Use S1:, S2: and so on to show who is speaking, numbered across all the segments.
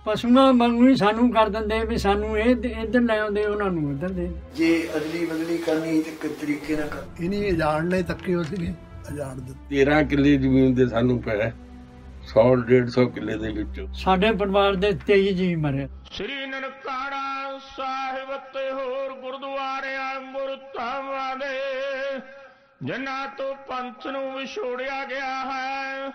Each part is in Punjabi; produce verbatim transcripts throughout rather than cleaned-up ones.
S1: ਪਸ਼ੂਆਂ ਵਾਂਗੂ ਹੀ ਸਾਨੂੰ ਕਰ ਦਿੰਦੇ ਵੀ ਸਾਨੂੰ ਇਹ ਇੱਧਰ ਲੈ ਆਉਂਦੇ ਉਹਨਾਂ ਨੂੰ ਉੱਧਰ ਦੇ।
S2: ਜੇ ਅਦਲੀ ਬਦਲੀ ਕਰਨੀ ਤੇ ਕਿਸ ਤਰੀਕੇ ਨਾਲ ਕਰ
S3: ਇਨੀ ਅਜਾਣ ਨੇ ਤੱਕੇ ਹੋ ਸੀਗੇ ਅਜਾਣ ਦੇ
S4: ਤੇਰਾਂ ਕਿੱਲੇ ਜ਼ਮੀਨ ਦੇ ਸਾਨੂੰ ਪਏ सौ डेढ़ सौ किले दे विच
S1: साडे परिवार दे तेई जी मरे।
S5: श्री ननकाना साहिब ते होर गुरुद्वारे मुरतावां दे जिन्हां तो पंथ नूं विछोड़िया गया है।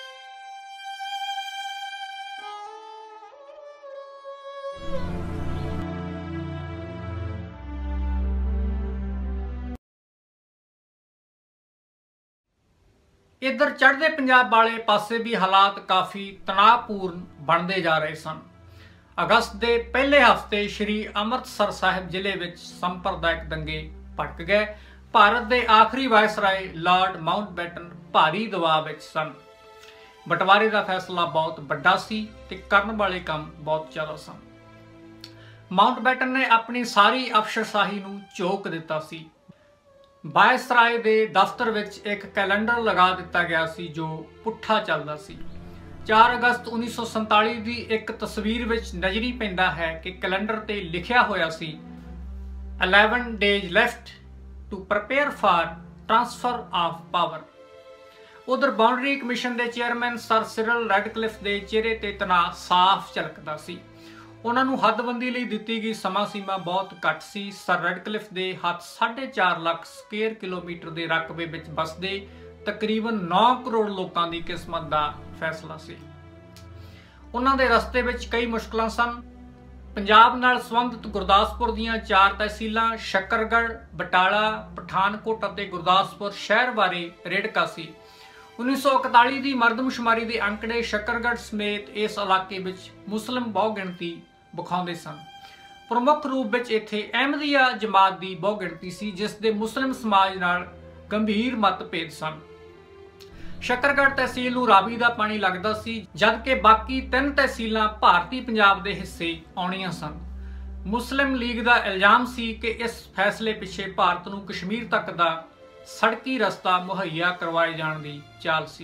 S6: इधर चढ़ते पंजाब वाले पासे भी हालात काफ़ी तनावपूर्ण बनते जा रहे सन। अगस्त के पहले हफ्ते श्री अमृतसर साहिब जिले में संप्रदायिक दंगे भड़क गए। भारत के आखिरी वायसराय लॉर्ड माउंटबेटन भारी दबाव में सन। बंटवारे का फैसला बहुत बड़ा सी ते करन वाले काम बहुत ज़्यादा सन। माउंटबेटन ने अपनी सारी अफसरशाही नूं झोक दिता सी। वायसराय दे दफ्तर विच एक कैलेंडर लगा दिता गया सी जो पुट्ठा चलदा सी। चार अगस्त उन्नीस सौ संताली की एक तस्वीर विच नजरी पैंदा है कि कैलेंडर ते लिखिया होया सी eleven days left to prepare for transfer of power. उधर बाउंड्री कमीशन के चेयरमैन सर सिरल रैडक्लिफ के चेहरे ते तनाव साफ झलकदा सी। उन्हां नूं हदबंदी लई दित्ती गई समां सीमा बहुत घट सी। सर रैडक्लिफ दे हथ साढ़े चार लाख स्केयर किलोमीटर के रकबे विच बसदे तकरीबन नौ करोड़ लोगों की किस्मत का फैसला सी। उन्हां दे रस्ते विच कई मुश्किलां सन। पंजाब नाल संबंधित गुरदासपुर दीयां चार तहसीलां शक्करगढ़, बटाला, पठानकोट अते गुरदासपुर शहर बारे रेड़का सी। उन्नीस सौ इकताली की मरदमशुमारी के अंकड़े शक्करगढ़ समेत इस इलाके विच मुस्लिम बहुगिणती विखाउंदे सन। प्रमुख रूप विच इत्थे अहमदिया जमात की बहुगिणती सी जिस दे मुस्लिम समाज नाल गंभीर मतभेद सन। शक्करगढ़ तहसील नूं रावी दा पानी लगदा सी जबकि बाकी तीन तहसीलां भारती पंजाब दे हिस्से आउणियां सन। मुस्लिम लीग का इल्जाम सी कि इस फैसले पिछे भारत नूं कश्मीर तक दा सड़की रस्ता मुहैया करवाए जाने की चाल सी।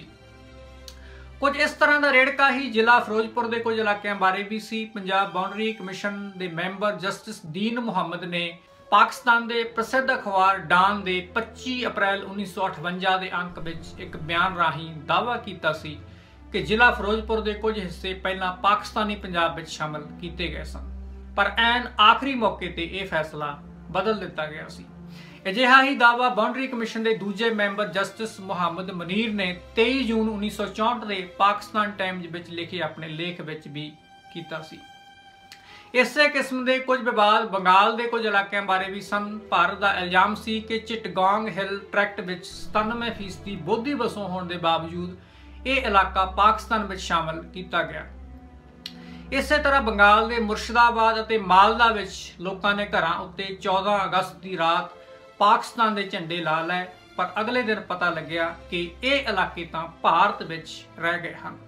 S6: कुछ इस तरह का रेड़का ही जिला फिरोजपुर के कुछ इलाकों बारे भी सी। पंजाब बाउंड्री कमीशन के मैंबर जस्टिस दीन मुहम्मद ने पाकिस्तान के प्रसिद्ध अखबार डान के पच्चीस अप्रैल उन्नीस सौ अठवंजा के अंक में एक बयान राही दावा किया सी कि जिला फिरोजपुर के कुछ हिस्से पहला पाकिस्तानी पंजाब में शामिल किए गए सन, पर ऐन आखिरी मौके पर यह फैसला बदल दिता गया सी। अजिहा ही दावा बाउंड्री कमीशन के दूजे मैंबर जस्टिस मुहम्मद मुनीर ने तेईस जून उन्नीस सौ चौंठ के पाकिस्तान टाइम्स विच लिखे अपने लेख विच भी किया सी। इसे किस्म के कुछ विवाद बंगाल के कुछ इलाकों बारे भी सन। भारत का इल्जाम सी कि चिटगांग हिल ट्रैक्ट विच सतानवे फीसदी बोधी वसों होने के बावजूद ये इलाका पाकिस्तान विच शामिल किया गया। इस तरह बंगाल के मुर्शिदाबाद और मालदा विच लोगों ने घरां उत्ते चौदह अगस्त की रात पाकिस्तान के झंडे ला लए, पर अगले दिन पता लग्या कि ये इलाके तो भारत विच रह गए हैं।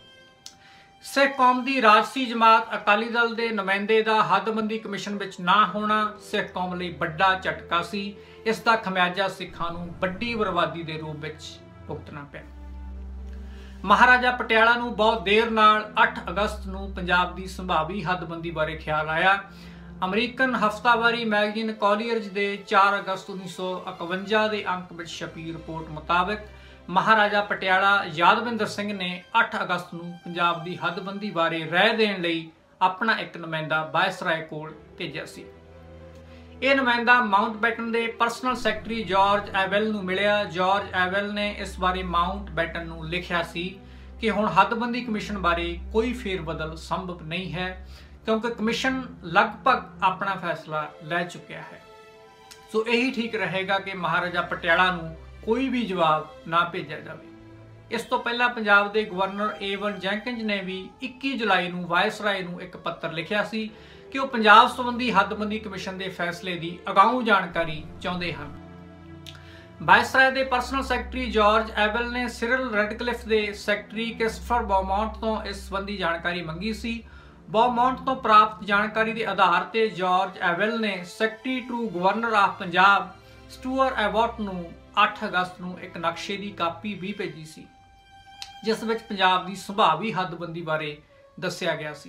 S6: सिख कौम की राजसी जमात अकाली दल के नुमाइंदे का हदबंदी कमीशन विच ना होना सिख कौम लई बड़ा झटका सी। इसका खमियाजा सिखां नूं बड़ी बर्बादी के रूप विच भुगतना पिया। महाराजा पटियाला नूं बहुत देर नाल अठ अगस्त नूं पंजाब की संभावी हदबंदी बारे ख्याल आया। अमरीकन हफ्तावारी मैगजीन कॉलियर्स के चार अगस्त उन्नीस सौ इकवंजा के अंक में छपी रिपोर्ट मुताबिक महाराजा पटियाला यादविंदर सिंह ने अठ अगस्त नूं पंजाब की हदबंदी बारे राय देण लई अपना एक नुमाइंदा वायसराय कोल भेजिया सी। यह नुमाइंदा माउंटबेटन के पर्सनल सैकटरी जॉर्ज एवेल नूं मिलिया। जॉर्ज एवेल ने इस बारे माउंटबेटन नूं लिखिया सी कि हुण हदबंदी कमीशन बारे कोई फेरबदल संभव नहीं है क्योंकि कमीशन लगभग अपना फैसला ले चुका है। सो यही ठीक रहेगा कि महाराजा पटियाला नूं कोई भी जवाब ना भेजा जाए। इस तो पहला पंजाब के गवर्नर एवन जैंकिंज ने भी इक्की जुलाई नूं वायसराय नूं एक पत्र लिखिया सी कि वह पंजाब संबंधी हदबंदी कमीशन के फैसले की अगाऊ जानकारी चाहते हैं। वायसराय के पर्सनल सैकटरी जॉर्ज एवेल ने सिरल रैडक्लिफ के सैकटरी क्रिस्टोफर बॉमॉन्ट तो इस संबंधी जानकारी मंगी सी। बॉमॉन्ट तो प्राप्त जानकारी के आधार पर जॉर्ज एवेल ने secretary to governor of Punjab Stuart Abbott नूं अठ अगस्त नूं एक नक्शे की कापी भी भेजी सी जिस विच पंजाब की संभावी हदबंदी बारे दस्सिया गया सी।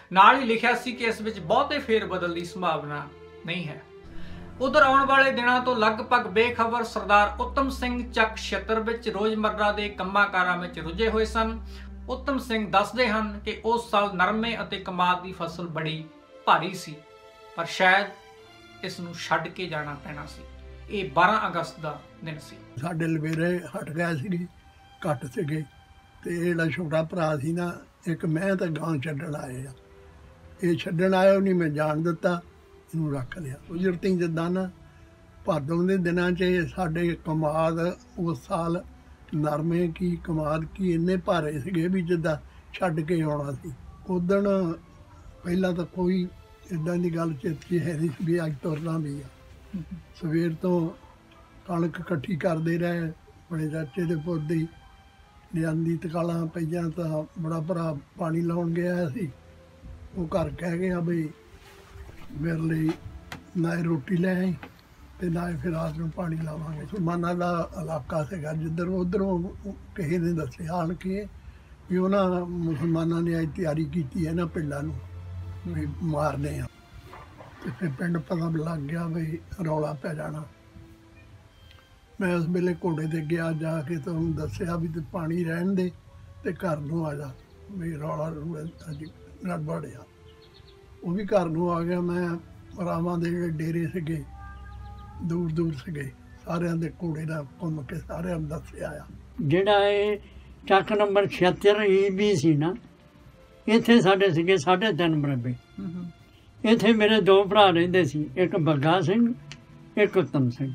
S6: ਨਾਲ ਹੀ ਲਿਖਿਆ ਸੀ ਕਿ ਇਸ ਵਿੱਚ ਬਹੁਤੇ ਫੇਰ ਬਦਲ ਦੀ ਸੰਭਾਵਨਾ ਨਹੀਂ ਹੈ। ਉਧਰ ਆਉਣ ਵਾਲੇ ਦਿਨਾਂ ਤੋਂ ਲਗਭਗ ਬੇਖਬਰ ਸਰਦਾਰ ਉੱਤਮ ਸਿੰਘ ਚੱਕ ਛੱਤਰ ਵਿੱਚ ਰੋਜ਼ਮर्रा ਦੇ ਕੰਮਾਂ ਕਾਰਾਂ ਵਿੱਚ ਰੁੱਝੇ ਹੋਏ ਸਨ। ਉੱਤਮ ਸਿੰਘ ਦੱਸਦੇ ਹਨ ਕਿ ਉਸ ਸਾਲ ਨਰਮੇ ਅਤੇ ਕਮਾਦ ਦੀ ਫਸਲ ਬੜੀ ਭਾਰੀ ਸੀ, ਪਰ ਸ਼ਾਇਦ ਇਸ ਨੂੰ ਛੱਡ ਕੇ ਜਾਣਾ ਪੈਣਾ ਸੀ। ਇਹ ਬਾਰਾਂ ਅਗਸਤ ਦਾ ਦਿਨ ਸੀ।
S3: ਸਾਡੇ ਲਵੇਰੇ ਹਟ ਗਏ ਸੀ, ਘੱਟ ਸੀਗੇ, ਤੇ ਇਹ ਜਿਹੜਾ ਛੋਟਾ ਭਰਾ ਸੀ ਨਾ, ਇੱਕ ਮੈਂ ਤਾਂ ਗਾਂ ਛੱਡਣ ਆਏ ਆ, ਇਹ ਛੱਡਣ ਆਇਆ ਨਹੀਂ, ਮੈਂ ਜਾਣ ਦਿੱਤਾ, ਇਹਨੂੰ ਰੱਖ ਲਿਆ। ਉਜਰਤੀ ਜਿੱਦਾਂ ਨਾ ਭਾਦੋਂ ਦੇ ਦਿਨਾਂ 'ਚ ਸਾਡੇ ਕਮਾਦ ਉਸ ਸਾਲ ਨਰਮੇ ਕੀ ਕਮਾਦ ਕੀ ਇੰਨੇ ਭਾਰੇ ਸੀਗੇ ਵੀ ਜਿੱਦਾਂ ਛੱਡ ਕੇ ਆਉਣਾ ਸੀ। ਉਦਣ ਪਹਿਲਾਂ ਤਾਂ ਕੋਈ ਇੱਦਾਂ ਦੀ ਗੱਲ ਚੇਤੇ ਹੈ ਨਹੀਂ ਸੀ ਵੀ ਅੱਜ ਤੁਰਨਾ ਵੀ ਆ। ਸਵੇਰ ਤੋਂ ਕਣਕ ਇਕੱਠੀ ਕਰਦੇ ਰਹੇ, ਆਪਣੇ ਚਾਚੇ ਦੇ ਪੁੱਤ ਦੀ ਲਿਆਂਦੀ ਤਕਾਲਾਂ ਪਈਆਂ ਤਾਂ ਬੜਾ ਭਰਾ ਪਾਣੀ ਲਾਉਣ ਗਿਆ ਸੀ, ਉਹ ਘਰ ਕਹਿ ਗਿਆ ਬਈ ਮੇਰੇ ਲਈ ਨਾ ਇਹ ਰੋਟੀ ਲੈ ਆਈ ਤੇ ਨਾ ਫਿਰ ਰਾਤ ਨੂੰ ਪਾਣੀ ਲਾਵਾਂਗੇ। ਮੁਸਲਮਾਨਾਂ ਦਾ ਇਲਾਕਾ ਸੀਗਾ ਜਿੱਧਰ ਉੱਧਰੋਂ ਕਿਸੇ ਨੇ ਦੱਸਿਆ ਆਣ ਕੇ ਵੀ ਉਹਨਾਂ ਮੁਸਲਮਾਨਾਂ ਨੇ ਅੱਜ ਤਿਆਰੀ ਕੀਤੀ ਹੈ ਨਾ ਪਿੰਡਾਂ ਨੂੰ ਵੀ ਮਾਰਨੇ ਆ, ਤੇ ਫਿਰ ਪਿੰਡ ਪਤਾ ਲੱਗ ਗਿਆ ਬਈ ਰੌਲਾ ਪੈ ਜਾਣਾ। ਮੈਂ ਉਸ ਵੇਲੇ ਘੋੜੇ 'ਤੇ ਗਿਆ, ਜਾ ਕੇ ਤਾਂ ਉਹਨੂੰ ਦੱਸਿਆ ਵੀ ਤੇ ਪਾਣੀ ਰਹਿਣ ਦੇ ਤੇ ਘਰ ਨੂੰ ਆ ਜਾ, ਵੀ ਰੌਲਾ ਅੱਜ ਗੜਬੜ ਆ। ਉਹ ਵੀ ਘਰ ਨੂੰ ਆ ਗਿਆ। ਮੈਂ ਰਾਵਾਂ ਦੇ ਜਿਹੜੇ ਡੇਰੇ ਸੀਗੇ ਦੂਰ ਦੂਰ ਸੀਗੇ, ਸਾਰਿਆਂ ਦੇ ਘੋੜੇ ਦਾ ਘੁੰਮ ਕੇ ਸਾਰਿਆਂ ਨੂੰ ਦੱਸਿਆ ਆ।
S1: ਜਿਹੜਾ ਇਹ ਚੱਕ ਨੰਬਰ ਛਿਅੱਤਰ ਈ ਵੀ ਸੀ ਨਾ, ਇੱਥੇ ਸਾਡੇ ਸੀਗੇ ਸਾਢੇ ਤਿੰਨ ਮਰਬੇ। ਇੱਥੇ ਮੇਰੇ ਦੋ ਭਰਾ ਰਹਿੰਦੇ ਸੀ, ਇੱਕ ਬੱਗਾ ਸਿੰਘ, ਇੱਕ ਉੱਤਮ ਸਿੰਘ।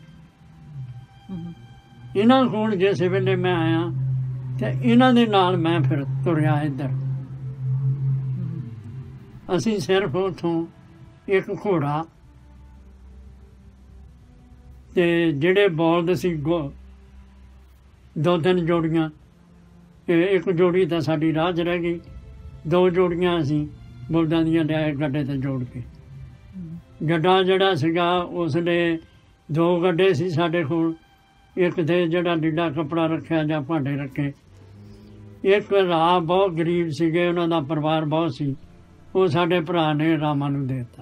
S1: ਇਹਨਾਂ ਕੋਲ ਜਿਸ ਵੇਲੇ ਮੈਂ ਆਇਆ ਤੇ ਇਹਨਾਂ ਦੇ ਨਾਲ ਮੈਂ ਫਿਰ ਤੁਰਿਆ ਇੱਧਰ। ਅਸੀਂ ਸਿਰਫ ਉੱਥੋਂ ਇੱਕ ਘੋੜਾ ਤੇ ਜਿਹੜੇ ਬਲਦ ਸੀ ਗੋ ਦੋ ਤਿੰਨ ਜੋੜੀਆਂ, ਇੱਕ ਜੋੜੀ ਤਾਂ ਸਾਡੀ ਰਾਹ 'ਚ ਰਹਿ ਗਈ, ਦੋ ਜੋੜੀਆਂ ਅਸੀਂ ਬਲਦਾਂ ਦੀਆਂ ਲਿਆਏ ਗੱਡੇ 'ਤੇ ਜੋੜ ਕੇ। ਗੱਡਾ ਜਿਹੜਾ ਸੀਗਾ ਉਸਨੇ ਦੋ ਗੱਡੇ ਸੀ ਸਾਡੇ ਕੋਲ, ਇੱਕ 'ਤੇ ਜਿਹੜਾ ਲੀੜਾ ਕੱਪੜਾ ਰੱਖਿਆ ਜਾਂ ਭਾਂਡੇ ਰੱਖੇ। ਇੱਕ ਰਾਹ ਬਹੁਤ ਗਰੀਬ ਸੀਗੇ, ਉਹਨਾਂ ਦਾ ਪਰਿਵਾਰ ਬਹੁਤ ਸੀ, ਉਹ ਸਾਡੇ ਭਰਾ ਨੇ ਰਾਮਾਂ ਨੂੰ ਦੇ ਦਿੱਤਾ,